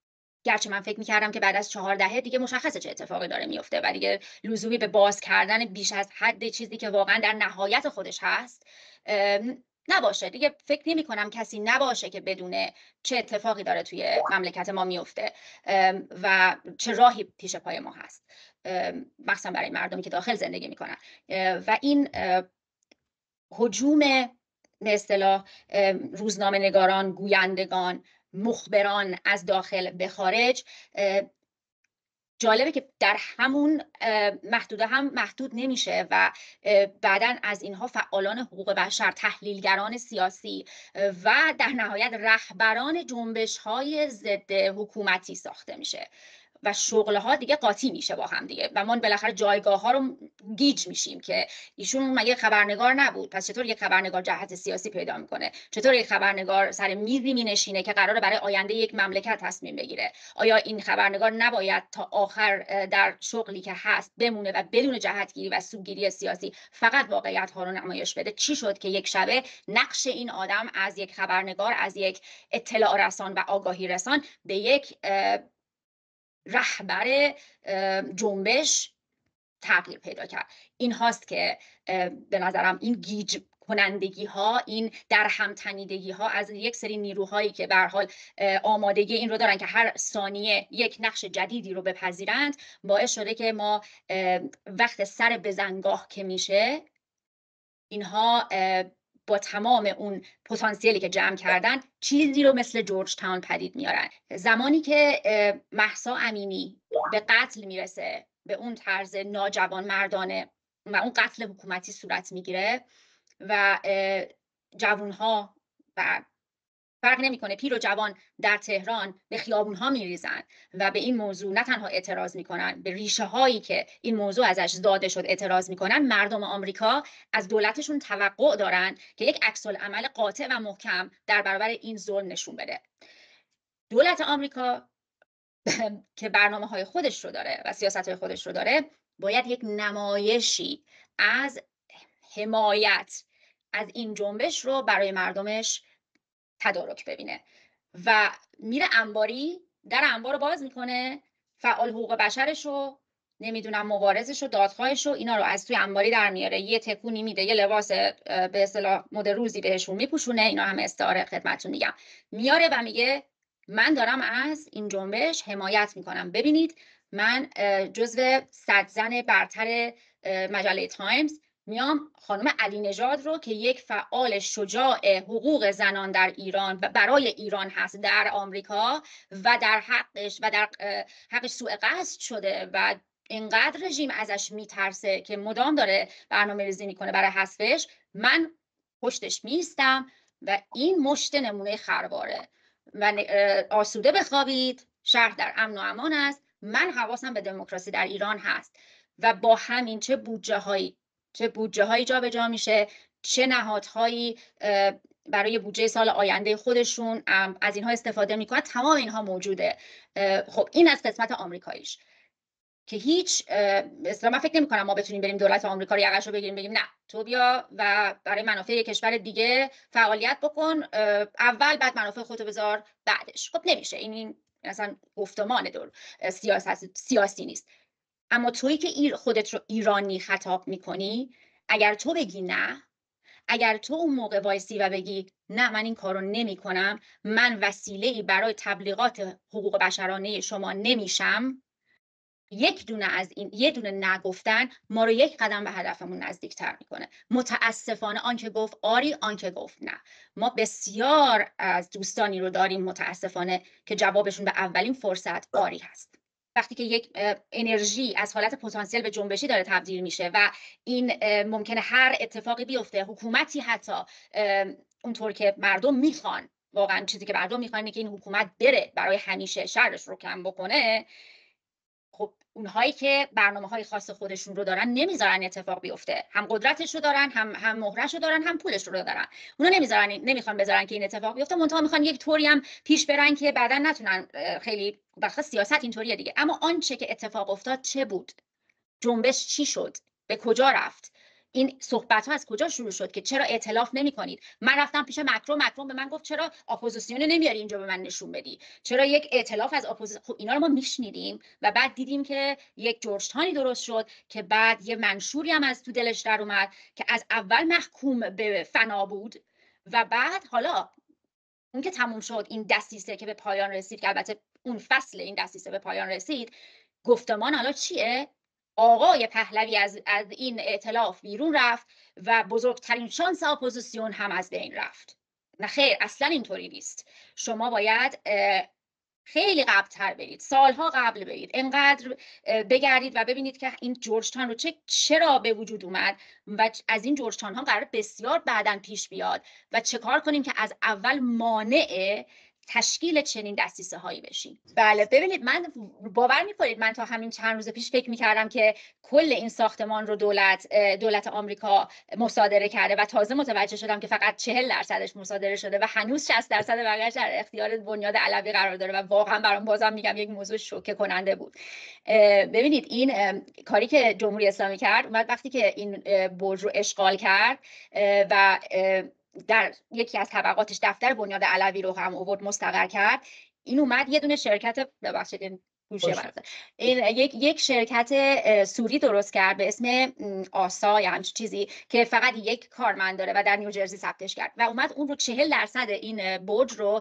گرچه من فکر می‌کردم که بعد از چهار دهه دیگه مشخصه چه اتفاقی داره میفته و دیگه لزومی به باز کردن بیش از حد چیزی که واقعا در نهایت خودش هست نباشه. دیگه فکر نمی کنم کسی نباشه که بدونه چه اتفاقی داره توی مملکت ما میفته و چه راهی پیش پای ما هست، مخصوصا برای مردمی که داخل زندگی میکنن. و این هجوم به اصطلاح روزنامه نگاران، گویندگان، مخبران از داخل به خارج جالبه که در همون محدوده هم محدود نمیشه و بعداً از اینها فعالان حقوق بشر، تحلیلگران سیاسی و در نهایت رهبران جنبش‌های ضد حکومتی ساخته میشه و شغلها دیگه قاطی میشه با هم دیگه و ما بالاخره جایگاه ها رو گیج میشیم که ایشون مگه خبرنگار نبود، پس چطور یک خبرنگار جهت سیاسی پیدا میکنه؟ چطور یک خبرنگار سر میزی مینشینه که قراره برای آینده یک مملکت تصمیم بگیره؟ آیا این خبرنگار نباید تا آخر در شغلی که هست بمونه و بدون جهتگیری و سوگیری سیاسی فقط واقعیت ها رو نمایش بده؟ چی شد که یک شبه نقش این آدم از یک خبرنگار، از یک اطلاع رسان و آگاهی رسان به یک رهبر جنبش تغییر پیدا کرد؟ این هاست که به نظرم این گیج کنندگی ها، این در هم تنیدگی ها از یک سری نیروهایی که به هر حال آمادگی این رو دارن که هر ثانیه یک نقش جدیدی رو بپذیرند، باعث شده که ما وقت سر بزنگاه که میشه اینها با تمام اون پتانسیلی که جمع کردن چیزی رو مثل جورج تاون پدید میارن. زمانی که مهسا امینی به قتل میرسه به اون طرز ناجوان مردانه و اون قتل حکومتی صورت میگیره و جوانها و فرق نمیکنه پیر و جوان در تهران به خیابونها میریزن و به این موضوع نه تنها اعتراض میکنن، به ریشه هایی که این موضوع ازش زاده شد اعتراض میکنن. مردم آمریکا از دولتشون توقع دارن که یک عکس العمل قاطع و محکم در برابر این ظلم نشون بده. دولت آمریکا که برنامه های خودش رو داره و سیاست های خودش رو داره، باید یک نمایشی از حمایت از این جنبش رو برای مردمش تدارک ببینه و میره انباری، در انبار رو باز میکنه، فعال حقوق بشرش رو، نمیدونم مبارزش رو، دادخواهش رو، اینا رو از توی انباری در میاره، یه تکونی میده، یه لباس به اصطلاح مد روزی بهشون میپوشونه، اینا همه استعاره خدمتتون میگم، میاره و میگه من دارم از این جنبش حمایت میکنم. ببینید من جزو صد زن برتر مجله تایمز میام خانم علی نژاد رو که یک فعال شجاع حقوق زنان در ایران و برای ایران هست در آمریکا و در حقش و در حقش سوء قصد شده و اینقدر رژیم ازش میترسه که مدام داره برنامه ریزی میکنه برای حذفش، من پشتش میستم و این مشت نمونه خرواره و آسوده بخوابید، شهر در امن و امان است، من حواسم به دموکراسی در ایران هست. و با همین چه بودجه هایی چه بودجه هایی جا به جا میشه، چه نهادهایی برای بودجه سال آینده خودشون از اینها استفاده میکنن، تمام اینها موجوده. خب این از قسمت آمریکاییش که هیچ مثلا من فکر نمی کنم ما بتونیم بریم دولت آمریکا رو یقش رو بگیریم بگیم نه تو بیا و برای منافع یک کشور دیگه فعالیت بکن اول، بعد منافع خودتو بذار بعدش. خب نمیشه، این مثلا گفتمان دور سیاست سیاسی نیست. اما تویی که ایر خودت رو ایرانی خطاب میکنی، اگر تو بگی نه، اگر تو اون موقع وایسی و بگی نه من این کارو نمی کنم، من وسیله‌ای برای تبلیغات حقوق بشرانه شما نمیشم، یک دونه از این یه دونه نگفتن ما رو یک قدم به هدفمون نزدیکتر میکنه. متاسفانه آنکه گفت آری، آنکه گفت نه. ما بسیار از دوستانی رو داریم متاسفانه که جوابشون به اولین فرصت آری هست. وقتی که یک انرژی از حالت پتانسیل به جنبشی داره تبدیل میشه و این ممکنه هر اتفاقی بیفته، حکومتی حتی اونطور که مردم میخوان، واقعا چیزی که مردم میخوان اینه که این حکومت بره برای همیشه شرش رو کم بکنه، خب اونهایی که برنامه‌های خاص خودشون رو دارن نمیذارن اتفاق بیفته. هم قدرتش رو دارن، هم هم مهرش رو دارن، هم پولش رو دارن. اونا نمیذارن، نمیخوان بذارن که این اتفاق بیفته. منتها میخوان یک طوری هم پیش برن که بعداً نتونن خیلی بخاطر سیاست اینطوریه دیگه. اما آنچه که اتفاق افتاد چه بود؟ جنبش چی شد؟ به کجا رفت؟ این صحبت ها از کجا شروع شد که چرا ائتلاف نمی کنید؟ من رفتم پیش مکرون، مکرون به من گفت چرا اپوزیسیون نمیاری اینجا به من نشون بدی؟ چرا یک ائتلاف از اپوزیسیون؟ خب اینا رو ما میشنیدیم و بعد دیدیم که یک جورج تانی درست شد که بعد یه منشوری هم از تو دلش در اومد که از اول محکوم به فنا بود و بعد حالا اون که تموم شد، این دسیسه که به پایان رسید، که البته اون فصل این دسیسه به پایان رسید، گفتمان حالا چیه؟ آقای پهلوی از, از این ائتلاف بیرون رفت و بزرگترین شانس اپوزیسیون هم از بین رفت. نه خیر، اصلا اینطوری نیست. شما باید خیلی قبل‌تر برید، سالها قبل برید، انقدر بگردید و ببینید که این جورج تاون رو چه چرا به وجود اومد و از این جورج تاون ها قرار بسیار بعداً پیش بیاد و چه کار کنیم که از اول مانع تشکیل چنین دستیسه هایی بشیم. بله ببینید، من باور میکنید من تا همین چند روز پیش فکر میکردم که کل این ساختمان رو دولت دولت آمریکا مصادره کرده و تازه متوجه شدم که فقط چهل درصدش مصادره شده و هنوز شصت درصد بقیه‌اش در اختیار بنیاد علوی قرار داره و واقعا برام بازم میگم یک موضوع شوکه کننده بود. ببینید این کاری که جمهوری اسلامی کرد، اومد وقتی که این برج رو اشغال کرد و در یکی از طبقاتش دفتر بنیاد علوی رو هم آورد مستقر کرد، این اومد یه دونه شرکت ببخشید این گوشه برات این یک یک شرکت سوری درست کرد به اسم آسا یا همچین چیزی که فقط یک کارمند داره و در نیوجرسی ثبتش کرد و اومد اون رو چهل درصد این برج رو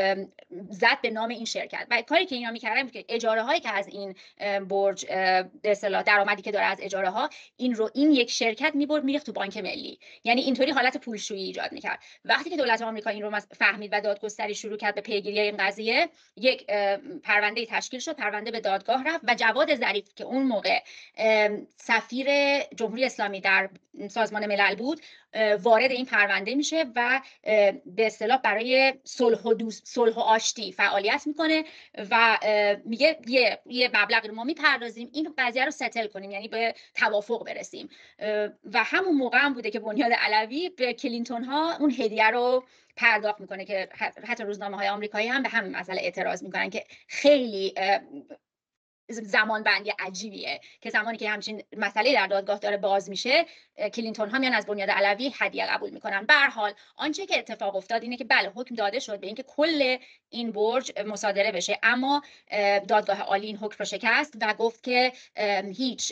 زد به نام این شرکت و کاری که اینا میکردن که اجاره هایی که از این برج به اصطلاح درآمدی که داره از اجاره ها، این رو این یک شرکت میبرد میریخت تو بانک ملی، یعنی اینطوری حالت پولشویی ایجاد میکرد. وقتی که دولت آمریکا این رو فهمید و دادگستری شروع کرد به پیگیری این قضیه، یک پرونده تشکیل شد، پرونده به دادگاه رفت و جواد ظریف که اون موقع سفیر جمهوری اسلامی در سازمان ملل بود وارد این پرونده میشه و به اصطلاح برای صلح و دوست صلح و آشتی فعالیت میکنه و میگه یه یه مبلغی رو ما میپردازیم این قضیه رو ستل کنیم، یعنی به توافق برسیم. و همون موقع هم بوده که بنیاد علوی به کلینتون ها اون هدیه رو پرداخت میکنه که حتی روزنامه های آمریکایی هم به همین مسئله اعتراض میکنن که خیلی زمان بندی عجیبیه که زمانی که همچین مسئله در دادگاه داره باز میشه، کلینتون ها میان از بنیاد علوی هدیه قبول میکنن. به هر حال آنچه که اتفاق افتاد اینه که بله حکم داده شد به اینکه کل این برج مصادره بشه، اما دادگاه عالی این حکم رو شکست و گفت که هیچ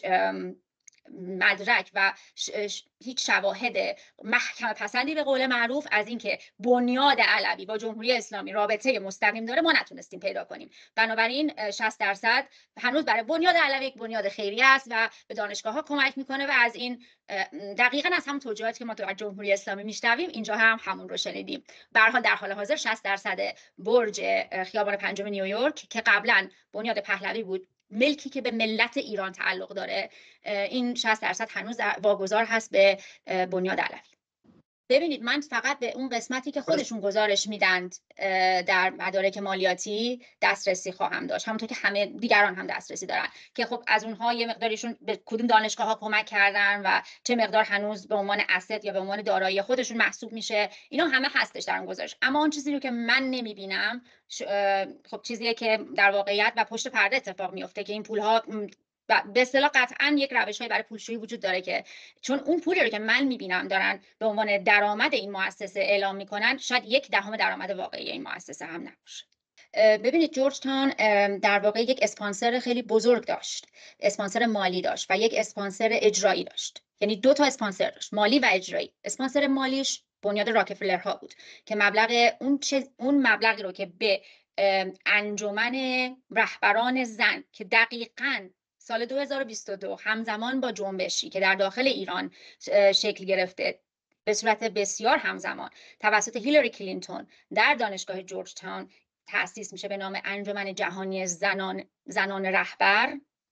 مدرک و هیچ شواهد محکمه پسندی به قول معروف از اینکه بنیاد علوی با جمهوری اسلامی رابطه مستقیم داره ما نتونستیم پیدا کنیم. بنابراین شصت درصد هنوز برای بنیاد علوی یک بنیاد خیریه است و به دانشگاه ها کمک میکنه و از این دقیقاً از همون توجیهاتی که ما تو جمهوری اسلامی میشنویم اینجا هم همون رو شنیدیم. به هر حال در حال حاضر شصت درصد برج خیابان پنجم نیویورک که قبلا بنیاد پهلوی بود، ملکی که به ملت ایران تعلق داره، این شصت درصد هنوز واگذار هست به بنیاد علوی. ببینید من فقط به اون قسمتی که خودشون گزارش میدند در مدارک مالیاتی دسترسی خواهم داشت، همونطور که همه دیگران هم دسترسی دارن که خب از اونها یه مقداریشون به کدوم دانشگاه ها کمک کردن و چه مقدار هنوز به عنوان اسید یا به عنوان دارایی خودشون محسوب میشه، اینا همه هستش در اون گزارش. اما اون چیزی رو که من نمیبینم خب چیزیه که در واقعیت و پشت پرده اتفاق میفته که این پول ها به اصطلاح قطعاً یک روش‌های برای پولشویی وجود داره که چون اون پولی رو که من می‌بینم دارن به عنوان درآمد این مؤسسه اعلام می‌کنن، شاید یک دهم درآمد واقعی این مؤسسه هم نباشه. ببینید جورج تاون در واقع یک اسپانسر خیلی بزرگ داشت، اسپانسر مالی داشت و یک اسپانسر اجرایی داشت، یعنی دو تا اسپانسر داشت، مالی و اجرایی. اسپانسر مالیش بنیاد راکفلرها بود که مبلغ اون چه اون مبلغی رو که به انجمن رهبران زن که دقیقاً سال دو هزار و بیست و دو همزمان با جنبشی که در داخل ایران شکل گرفته به صورت بسیار همزمان توسط هیلاری کلینتون در دانشگاه جورج تاون تأسیس میشه به نام انجمن جهانی زنان زنان رهبر،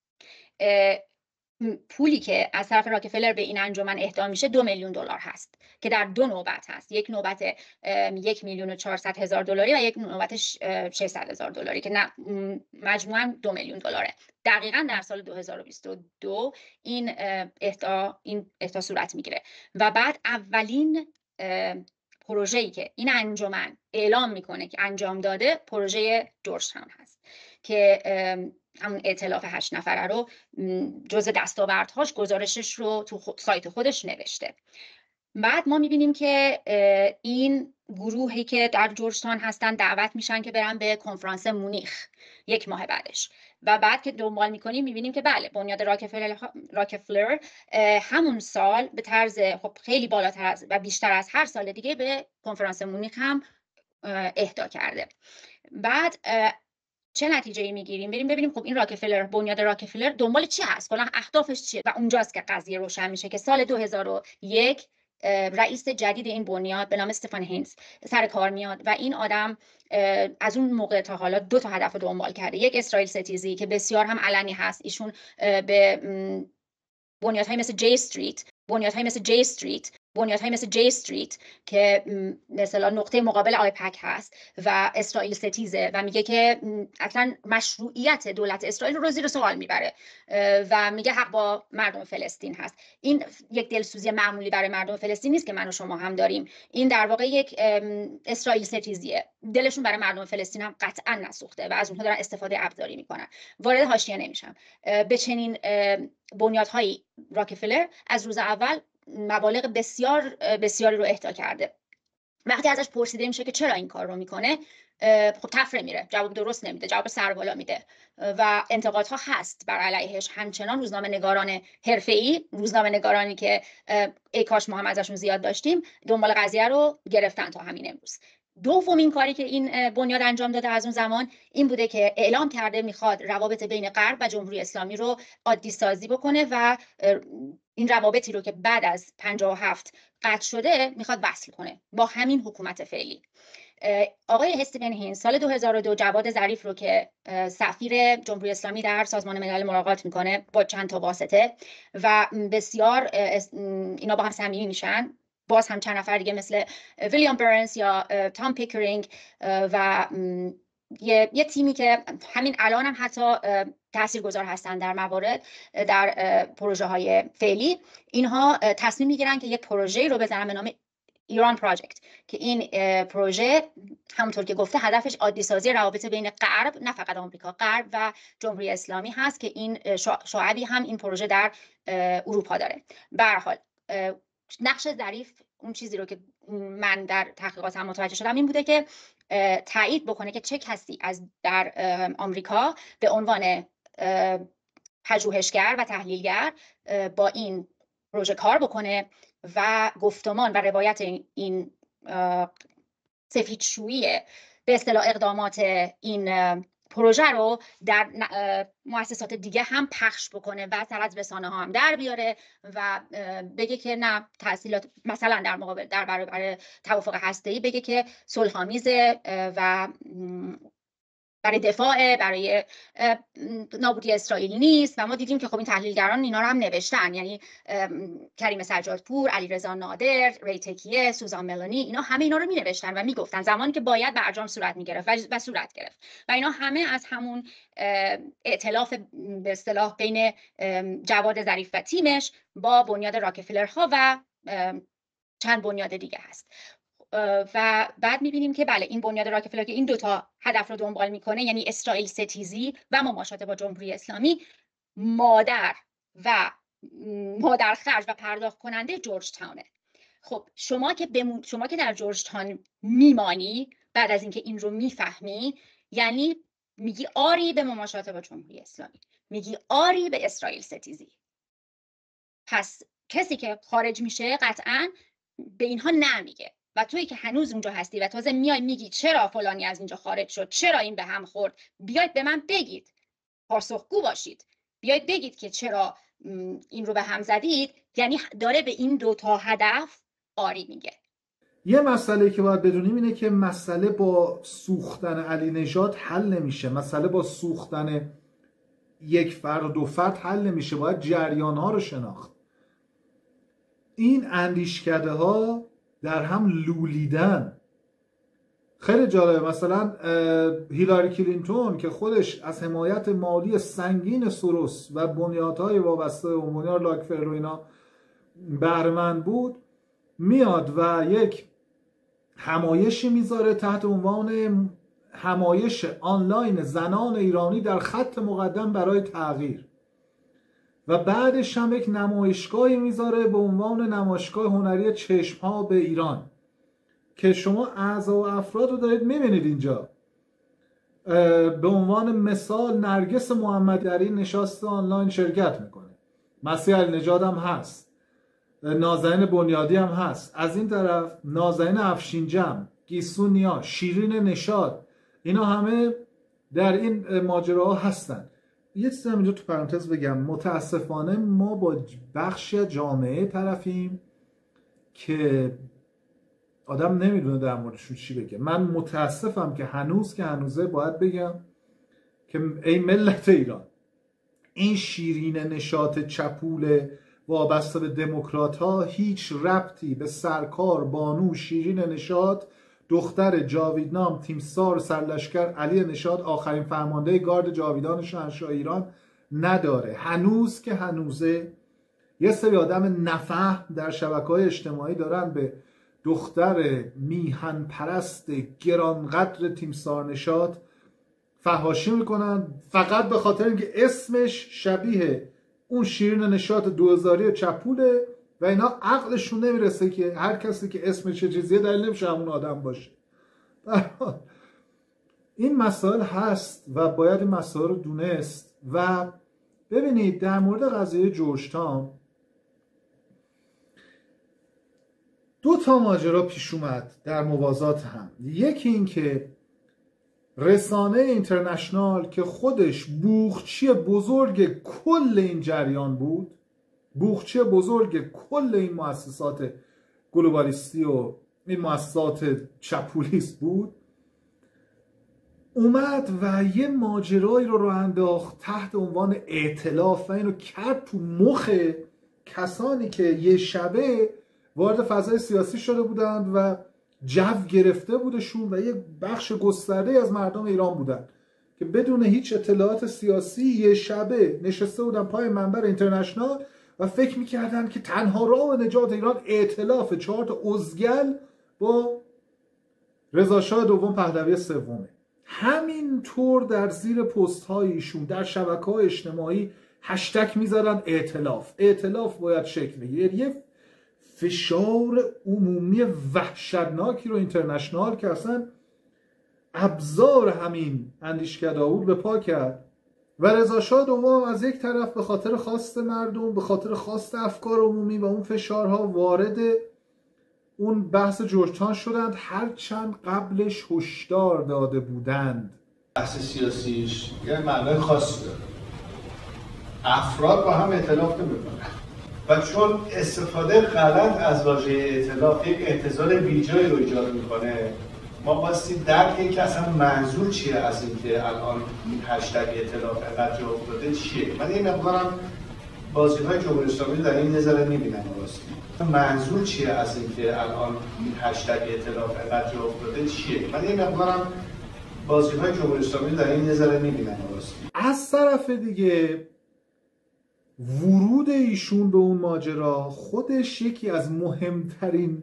پولی که از طرف راکفلر به این انجمن اهدا میشه دو میلیون دلار هست که در دو نوبت هست، یک نوبت یک میلیون و چهارصد هزار دلاری و یک نوبت ششصد هزار دلاری که مجموعاً دو میلیون دلاره. دقیقاً در سال دو هزار و بیست و دو این اهدا این اهدا صورت میگیره و بعد اولین پروژه‌ای که این انجمن اعلام میکنه که انجام داده پروژه جورج تاون هست که همون ائتلاف هشت نفره رو جزء دستاوردهاش گزارشش رو تو خود سایت خودش نوشته. بعد ما میبینیم که این گروهی که در جورجتاون هستن دعوت میشن که برن به کنفرانس مونیخ یک ماه بعدش، و بعد که دنبال میکنیم میبینیم که بله بنیاد راکفلر راکفلر همون سال به طرز خب خیلی بالاتر از و بیشتر از هر سال دیگه به کنفرانس مونیخ هم اهدا کرده. بعد چه نتیجه‌ای میگیریم؟ بریم ببینیم خب این راکفلر، بنیاد راکفلر دنبال چی هست؟ کلا اهدافش چیه؟ و اونجاست که قضیه روشن میشه که سال دو هزار و یک رئیس جدید این بنیاد به نام استفان هینز سر کار میاد و این آدم از اون موقع تا حالا دو تا هدف رو دنبال کرده. یک، اسرائیل ستیزی که بسیار هم علنی هست. ایشون به بنیادهای مثل جی استریت بنیادهای مثل جی استریت بنیادهای مثل جی استریت که مثلا نقطه مقابل آیپک هست و اسرائیل ستیزه و میگه که اصلا مشروعیت دولت اسرائیل رو زیر سوال میبره و میگه حق با مردم فلسطین هست. این یک دلسوزی معمولی برای مردم فلسطین نیست که من و شما هم داریم. این در واقع یک اسرائیل ستیزیه. دلشون برای مردم فلسطین هم قطعا نسوخته و از اونها دارن استفاده ابزاری میکنن. وارد حاشیه نمیشم. به چنین بنیادهای راکفلر از روز اول مبالغ بسیار بسیاری رو اهدا کرده. وقتی ازش پرسیده میشه که چرا این کار رو میکنه، خب تفره میره، جواب درست نمیده، جواب سربالا میده و انتقادها هست بر علیهش. همچنان روزنامه نگاران حرفه‌ای، روزنامه نگارانی که ای کاش ما هم ازشون زیاد داشتیم، دنبال قضیه رو گرفتن تا همین امروز. دومین کاری که این بنیاد انجام داده از اون زمان این بوده که اعلام کرده میخواد روابط بین غرب و جمهوری اسلامی رو عادی سازی بکنه و این روابطی رو که بعد از پنجاه و هفت قطع شده میخواد وصل کنه با همین حکومت فعلی. آقای استفن هینز سال دو هزار و دو جواد ظریف رو که سفیر جمهوری اسلامی در سازمان ملل ملاقات میکنه با چند تا واسطه و بسیار اینا با هم صمیمی میشن، باز هم چند نفر دیگه مثل ویلیام برنز یا تام پیکرینگ و یه،, یه تیمی که همین الان هم حتی تاثیرگذار هستن در موارد در پروژه های فعلی، اینها تصمیم میگیرن که یک پروژه رو بزنن به نام ایران پراجکت که این پروژه همونطور که گفته هدفش عادی سازی روابط بین غرب، نه فقط آمریکا، غرب و جمهوری اسلامی هست که این شعبی هم این پروژه در اروپا داره. به هر حال نقش ظریف، اون چیزی رو که من در تحقیقاتم متوجه شدم این بوده که تایید بکنه که چه کسی از در آمریکا به عنوان پژوهشگر و تحلیلگر با این پروژه کار بکنه و گفتمان و روایت این سفیدشویی به اصطلاح اقدامات این پروژه رو در مؤسسات دیگه هم پخش بکنه و سر از رسانه ها هم در بیاره و بگه که نه تحصیلات مثلا در مقابل در برابر توافق هسته‌ای بگه که صلح‌آمیزه و برای دفاع برای نابودی اسرائیل نیست. و ما دیدیم که خب این تحلیلگران اینا رو هم نوشتن، یعنی کریم سجادپور، علیرضا نادر، ری تکیه، سوزان ملانی، اینا همه اینا رو می نوشتن و می گفتن زمانی که باید برجام صورت می گرفت و صورت گرفت و اینا همه از همون ائتلاف به اصطلاح بین جواد ظریف و تیمش با بنیاد راکفلرها و چند بنیاد دیگه هست. و بعد میبینیم که بله این بنیاد راکفلر که این دوتا هدف رو دنبال میکنه، یعنی اسرائیل ستیزی و مماشات با جمهوری اسلامی، مادر و مادر خرج و پرداخت کننده جورج تاونه. خب شما که بمون... شما که در جورج تاون میمانی بعد از اینکه این رو میفهمی، یعنی میگی آری به مماشات با جمهوری اسلامی، میگی آری به اسرائیل ستیزی. پس کسی که خارج میشه قطعاً به اینها نمیگه و تویی که هنوز اونجا هستی و تازه میای میگی چرا فلانی از اینجا خارج شد، چرا این به هم خورد، بیاید به من بگید، پاسخگو باشید، بیاید بگید که چرا این رو به هم زدید، یعنی داره به این دو تا هدف آری میگه. یه مسئله که باید بدونیم اینه که مسئله با سوختن علی نژاد حل نمیشه، مسئله با سوختن یک فرد و دو فرد حل نمیشه، باید جریان ها رو شناخت. این اندیشکده ها در هم لولیدن. خیلی جالبه، مثلا هیلاری کلینتون که خودش از حمایت مالی سنگین سوروس و بنیادهای وابسته و بنیاد راکفلر و اینا بهره مند بود، میاد و یک همایشی میذاره تحت عنوان همایش آنلاین زنان ایرانی در خط مقدم برای تغییر و بعدش هم یک نمایشگاهی میذاره به عنوان نمایشگاه هنری چشم‌ها به ایران که شما اعضا و افراد رو دارید میبینید اینجا. به عنوان مثال نرگس محمدی در این نشست آنلاین شرکت میکنه، مسیح النژاد هم هست، نازنین بنیادی هم هست، از این طرف نازنین افشینجم، گیسو نیا، شیرین نشاد، اینا همه در این ماجراها هستن. یه چیزی هم اینجا تو پرانتز بگم، متاسفانه ما با بخشی جامعه طرفیم که آدم نمیدونه در موردشون چی بگه. من متاسفم که هنوز که هنوزه باید بگم که ای ملت ایران، این شیرین نشاط چپول وابسته به دموکرات ها هیچ ربطی به سرکار بانو شیرین نشاط، دختر جاویدنام تیمسار سرلشکر علی نشاط، آخرین فرمانده گارد جاویدان شاهنشاه ایران نداره. هنوز که هنوزه یه سری آدم نفهم در شبکه‌های اجتماعی دارن به دختر میهن پرست گرانقدر تیمسار نشاط فحاشی میکنن فقط به خاطر اینکه اسمش شبیه اون شیرین نشاط دوزاری چپوله و اینا عقلشون نمیرسه که هر کسی که اسمش چه چیزیه دلیل نمیشه همون آدم باشه. این مسائل هست و باید این مسائل رو دونست. و ببینید در مورد قضیه جورج تاون دو تا ماجرا پیش اومد در موازات هم. یکی این که رسانه اینترنشنال که خودش بوقچی بزرگ کل این جریان بود، بوقچی بزرگ کل این مؤسسات گلوبالیستی و این مؤسسات چپولیست بود، اومد و یه ماجرایی رو راه انداخت تحت عنوان ائتلاف و اینو کرد تو مخ کسانی که یه شبه وارد فضای سیاسی شده بودند و جو گرفته بودشون و یه بخش گسترده از مردم ایران بودن که بدون هیچ اطلاعات سیاسی یه شبه نشسته بودن پای منبر اینترنشنال و فکر میکردن که تنها راه نجات ایران ائتلاف چهار تا ازگل با رضا شاه دوم پهلوی سومه. همین طور در زیر پست های ایشون در شبکه‌های اجتماعی هشتگ میذارن ائتلاف، ائتلاف باید شکل بگیره. یه فشار عمومی وحشتناکی رو اینترنشنال که اصلا ابزار همین اندیشکده بود به پا کرد و رضا شاه دوم از یک طرف به خاطر خواست مردم، به خاطر خواست افکار عمومی و اون فشارها وارد اون بحث جورج تاون شدند، هرچند قبلش هشدار داده بودند. بحث سیاسیش یه معنای خاصی داره، افراد با هم ائتلاف نمی‌کنن و چون استفاده غلط از واژه ائتلاف یک اعتزال بیجایی رو ایجاد میکنه، ما باستی درک این که اصلا منظور چیه از اینکه الان این هشتگ ائتلاف انقدر جا افتاده چیه. من این مقدارم بازی‌های جمهوری اسلامی در این نظر میبینم واسه منظور چیه از اینکه الان این هشتگ ائتلاف انقدر جا افتاده چیه. من این مقدارم بازی‌های جمهوری اسلامی در این نظر میبینم واسه. از طرف دیگه ورود ایشون به اون ماجرا خودش یکی از مهمترین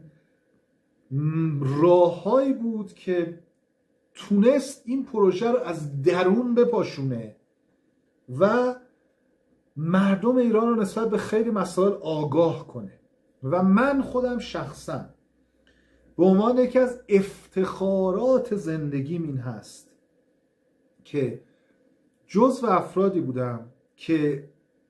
راههایی بود که تونست این پروژه رو از درون بپاشونه و مردم ایران رو نسبت به خیلی مسائل آگاه کنه. و من خودم شخصا به عنوان یکی از افتخارات زندگیم این هست که جزو افرادی بودم که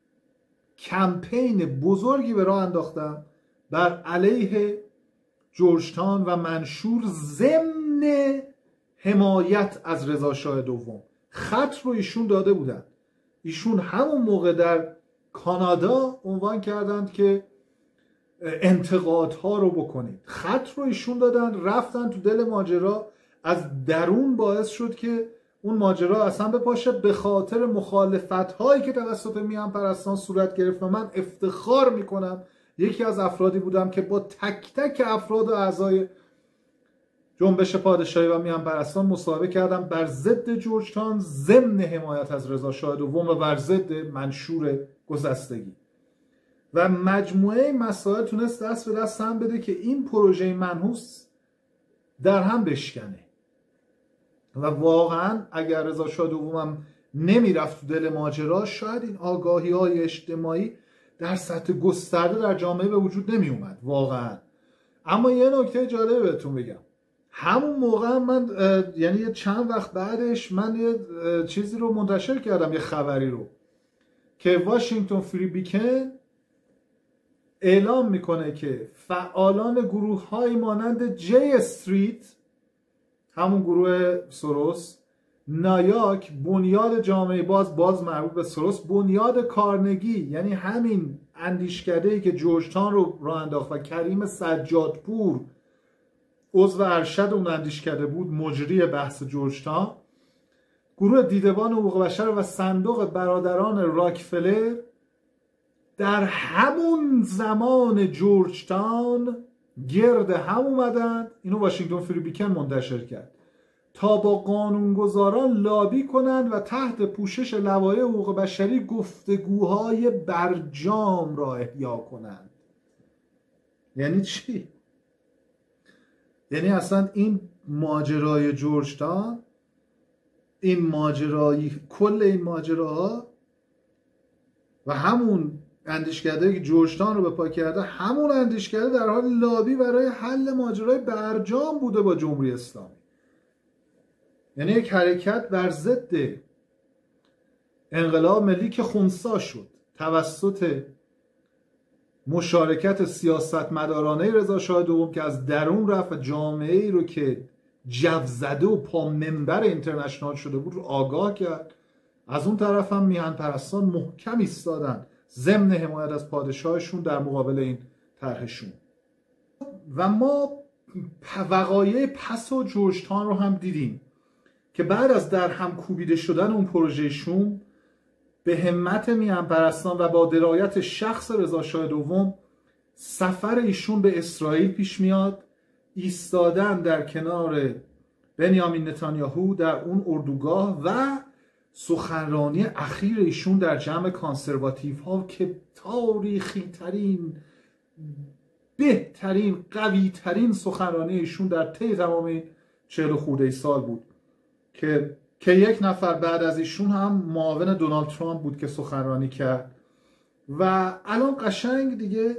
کمپین بزرگی به راه انداختم بر علیه جورج تاون و منشور ضمن حمایت از رضا شاه دوم. خط رو ایشون داده بودن، ایشون همون موقع در کانادا عنوان کردند که انتقادها رو بکنید، خط رو ایشون دادن، رفتن تو دل ماجرا، از درون باعث شد که اون ماجرا اصلا بپاشه به خاطر مخالفت هایی که توسط میهن پرستان صورت گرفت. و من افتخار میکنم یکی از افرادی بودم که با تک تک افراد و اعضای جنبش پادشاهی و میهن پرستان مصاحبه کردم بر ضد جورج تاون ضمن حمایت از رضا شاه دوم و بر ضد منشور گسستگی. و مجموعه مسائل تونست دست به دست هم بده که این پروژه منحوس در هم بشکنه. و واقعا اگر رضا شاه دومم نمیرفت تو دل ماجرا، شاید این آگاهی های اجتماعی در سطح گسترده در جامعه به وجود نمی اومد واقعا. اما یه نکته جالب بهتون بگم، همون موقع من یعنی یه چند وقت بعدش من یه چیزی رو منتشر کردم، یه خبری رو که واشنگتن فری بیکن اعلام میکنه که فعالان گروه های مانند جی استریت، همون گروه سوروس، نایاک، بنیاد جامعه باز باز مربوط به سوروس، بنیاد کارنگی، یعنی همین اندیشکده‌ای که جورج تاون رو راه انداخت و کریم سجادپور عضو ارشد اون اندیشکده بود، مجری بحث جورج تاون، گروه دیدبان حقوق بشر و صندوق برادران راکفلر در همون زمان جورج تاون گرد هم اومدن. اینو واشنگتن فری بیکن منتشر کرد تا با قانونگذاران لابی کنند و تحت پوشش لوایح حقوق بشری گفتگوهای برجام را احیا کنند. یعنی چی؟ یعنی اصلا این ماجرای جورج تاون، این ماجرای کل این ماجراها و همون اندیشکده که جورج تاون رو به پا کرده، همون اندیشکده در حال لابی برای حل ماجرای برجام بوده با جمهوری اسلامی. یعنی یک حرکت بر ضد انقلاب ملی که خنثی شد توسط مشارکت سیاستمدارانه رضا شاه دوم که از درون رفت و جامعه ای رو که جو زده و پا منبر اینترنشنال شده بود رو آگاه کرد. از اون طرف هم میهن پرستان محکم ایستادن ضمن حمایت از پادشاهشون در مقابل این طرحشون. و ما وقایع پس و جورج تاون رو هم دیدیم که بعد از در هم کوبیده شدن اون پروژه شوم به همت میهن پرستان و با درایت شخص رضا شاه دوم سفر ایشون به اسرائیل پیش میاد، ایستادن در کنار بنیامین نتانیاهو در اون اردوگاه و سخنرانی اخیر ایشون در جمع کانسرواتیو ها که تاریخی ترین، بهترین، قوی ترین سخنرانی ایشون در طی تمام چهل خورده سال بود که که یک نفر بعد از ایشون هم معاون دونالد ترامپ بود که سخنرانی کرد. و الان قشنگ دیگه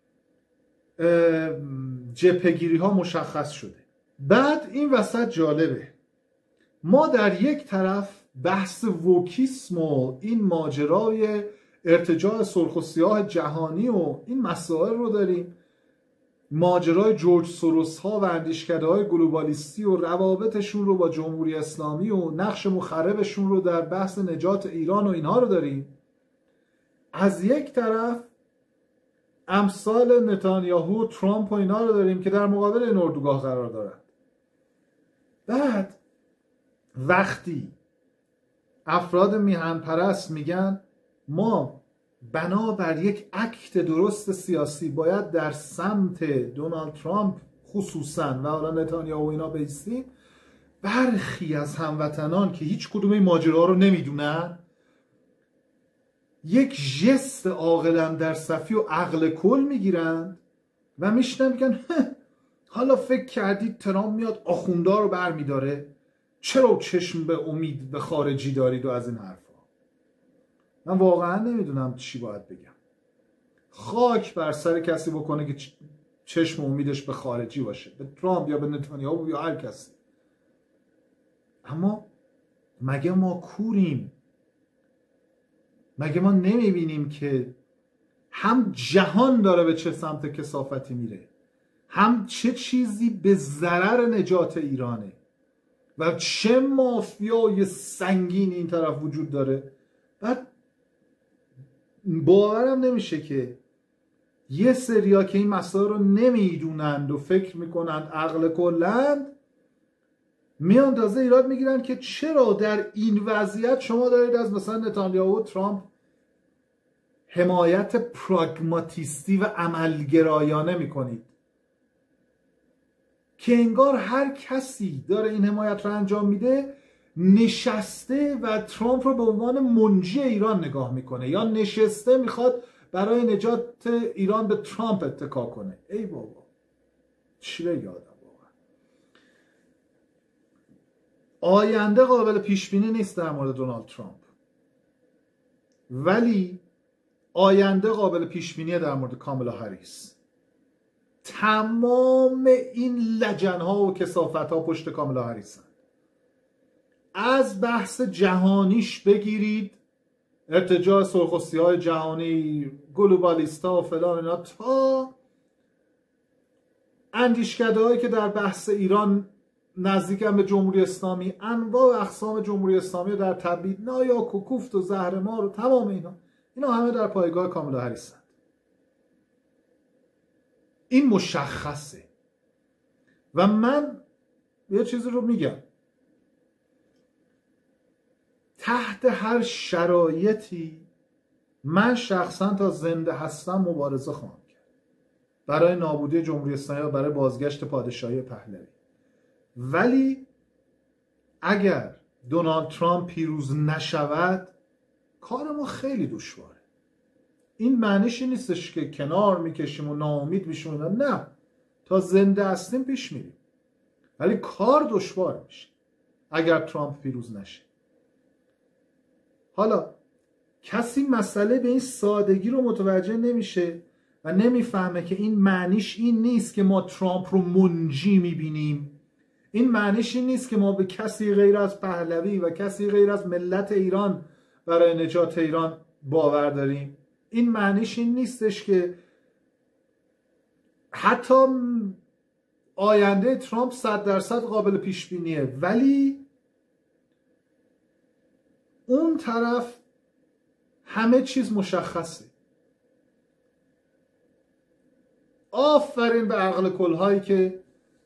جبهه‌گیری ها مشخص شده. بعد این وسط جالبه، ما در یک طرف بحث ووکیسم و این ماجرای ارتجاع سرخ و سیاه جهانی و این مسائل رو داریم، ماجرای جورج سوروس ها و اندیشکده های گلوبالیستی و روابطشون رو با جمهوری اسلامی و نقش مخربشون رو در بحث نجات ایران و اینها رو داریم. از یک طرف امثال نتانیاهو و ترامپ و اینا رو داریم که در مقابل این اردوگاه قرار دارند. بعد وقتی افراد میهن پرست میگن ما بنابر یک اکت درست سیاسی باید در سمت دونالد ترامپ خصوصا و حالا نتانیاهو و اینا بیستیم، برخی از هموطنان که هیچ کدوم این ماجرا رو نمیدونن یک ژست عاقلا در صفی و عقل کل میگیرند و میشنن میگن حالا فکر کردید ترامپ میاد آخوندا رو بر میداره؟ چرا چشم به امید به خارجی دارید و از این حرفا؟ من واقعا نمیدونم چی باید بگم. خاک بر سر کسی بکنه که چشم امیدش به خارجی باشه، به ترامپ یا به نتانیاهو یا هر کسی. اما مگه ما کوریم؟ مگه ما نمیبینیم که هم جهان داره به چه سمت کثافتی میره، هم چه چیزی به ضرر نجات ایرانه و چه مافیای سنگین این طرف وجود داره؟ بعد باورم نمیشه که یه سریا که این مسائل رو نمیدونند و فکر میکنند عقل کلند میان تازه ایراد میگیرن که چرا در این وضعیت شما دارید از مثلا نتانیاهو و ترامپ حمایت پراگماتیستی و عملگرایانه میکنید، که انگار هر کسی داره این حمایت رو انجام میده نشسته و ترامپ رو به عنوان منجی ایران نگاه میکنه یا نشسته میخواد برای نجات ایران به ترامپ اتکا کنه. ای بابا چی بگه آدم؟ آینده قابل پیش بینی نیست در مورد دونالد ترامپ، ولی آینده قابل پیش بینی در مورد کامالا هریس. تمام این لجن‌ها و کثافت‌ها پشت کامالا هریسن. از بحث جهانیش بگیرید، ارتجاع سرخوستی‌های جهانی، گلوبالیستا و فلان اینا، تا اندیشکده‌هایی که در بحث ایران نزدیکن به جمهوری اسلامی، انواع و اقسام جمهوری اسلامی در تبعید، نایاک و کوفت و زهرمار و تمام اینا، اینا همه در پایگاه کامالا هریسن. این مشخصه. و من یه چیزی رو میگم، تحت هر شرایطی من شخصا تا زنده هستم مبارزه خواهم کرد برای نابودی جمهوری اسلامی و برای بازگشت پادشاهی پهلوی. ولی اگر دونالد ترامپ پیروز نشود کار ما خیلی دشواره. این معنیش نیستش که کنار میکشیم و ناامید میشیم، نه، تا زنده هستیم پیش میریم، ولی کار دشوار میشه اگر ترامپ پیروز نشه. حالا کسی مسئله به این سادگی رو متوجه نمیشه و نمیفهمه که این معنیش این نیست که ما ترامپ رو منجی میبینیم. این معنیش این نیست که ما به کسی غیر از پهلوی و کسی غیر از ملت ایران برای نجات ایران باور داریم. این معنیش این نیستش که حتی آینده ترامپ صد درصد قابل پیش بینیه، ولی اون طرف همه چیز مشخصه. آفرین به عقل کلهایی که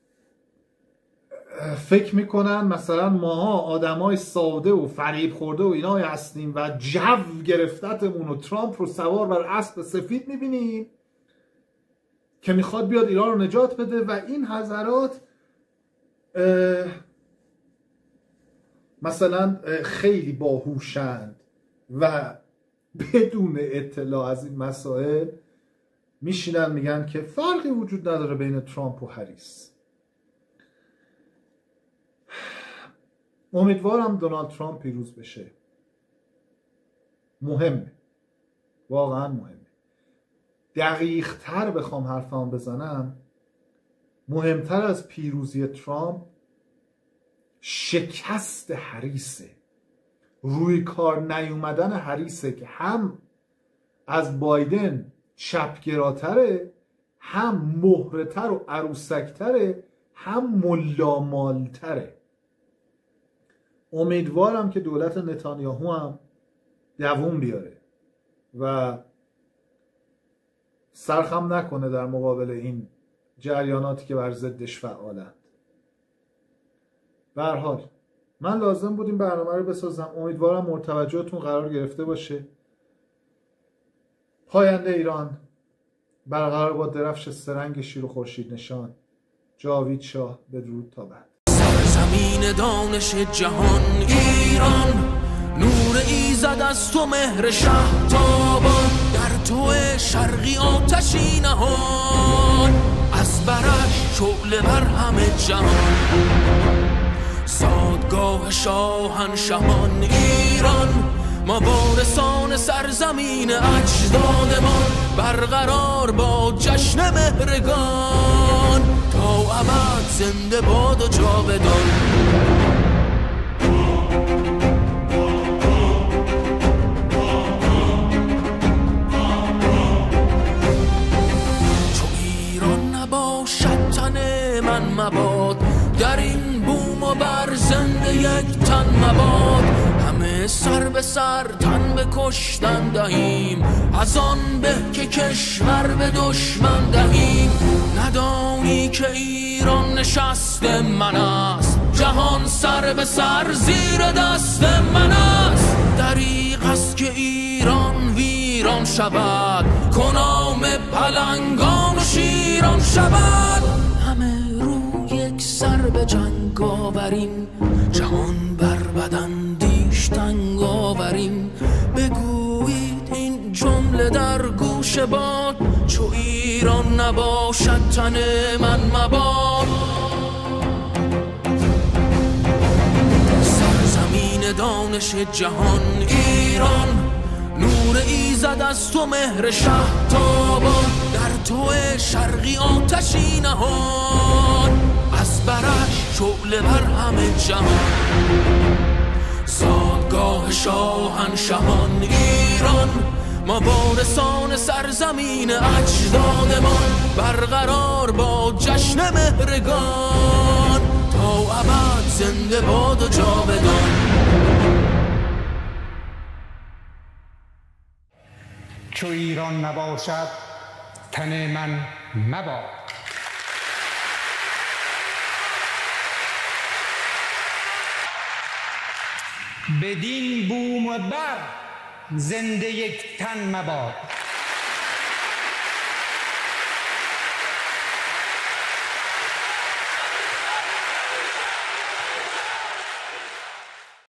فکر میکنن مثلا ماها آدمای ساده و فریب خورده و اینا هستیم و جو گرفتتمون و ترامپ رو سوار بر اسب سفید میبینیم که میخواد بیاد ایران رو نجات بده. و این حضرات مثلا خیلی باهوشند و بدون اطلاع از این مسائل میشینن میگن که فرقی وجود نداره بین ترامپ و هریس. امیدوارم دونالد ترامپ پیروز بشه. مهمه، واقعا مهمه. دقیق تر بخوام حرفام بزنم، مهمتر از پیروزی ترامپ شکست هریسه، روی کار نیومدن هریسه که هم از بایدن چپگراتره، هم مهرتر و عروسکتره، هم ملامالتره. امیدوارم که دولت نتانیاهو هم دووم بیاره و سرخم نکنه در مقابل این جریاناتی که بر ضدش فعالند. به هر حال من لازم بود این برنامه رو بسازم. امیدوارم مورد توجهتون قرار گرفته باشه. پاینده ایران برقرار با درفش سرنگ شیر و خورشید نشان. جاوید شاه، بدرود تا بعد. سرزمین دانش جهان ایران، نور ایزد از تو مهر شهتابان، در تو شرقی آتشی نهان، از برش شعله بر همه جهان، زادگاه شاهنشهان ایران، ما وارثان سرزمین اجدادمان، برقرار با جشن مهرگان، تا ابد زنده باد و جاودان. چو ایران نباشد تن من مباد، در این بوم و بر زنده یک تن مباد، همه سر به سر تن به کشتن دهیم، از آن به که کشور به دشمن دهیم. ندانی که ایران نشست من است، جهان سر به سر زیر دست من است. دریغ است که ایران ویران شود، کنام پلنگان و شیران شود. همه رو یک سر به جنگ آوریم، جهان بر بداندیش تنگ آوریم. بگویید این جمله در گوش باد، چو ایران نباشد تن من مباد. سینه دانش جهان. ایران نور ایزد از تو مهر شهتابان، در تو شرقی آتشی نهان، از برش شعله بر همه جهان. زادگاه شاهنشهان ایران، ما وارثان سرزمین اجدادمان، برقرار با جشن مهرگان، تا ابد زنده باد و جاودان. چو ایران نباشد تن من مباد. بدین بوم و بر زنده یک تن مباد.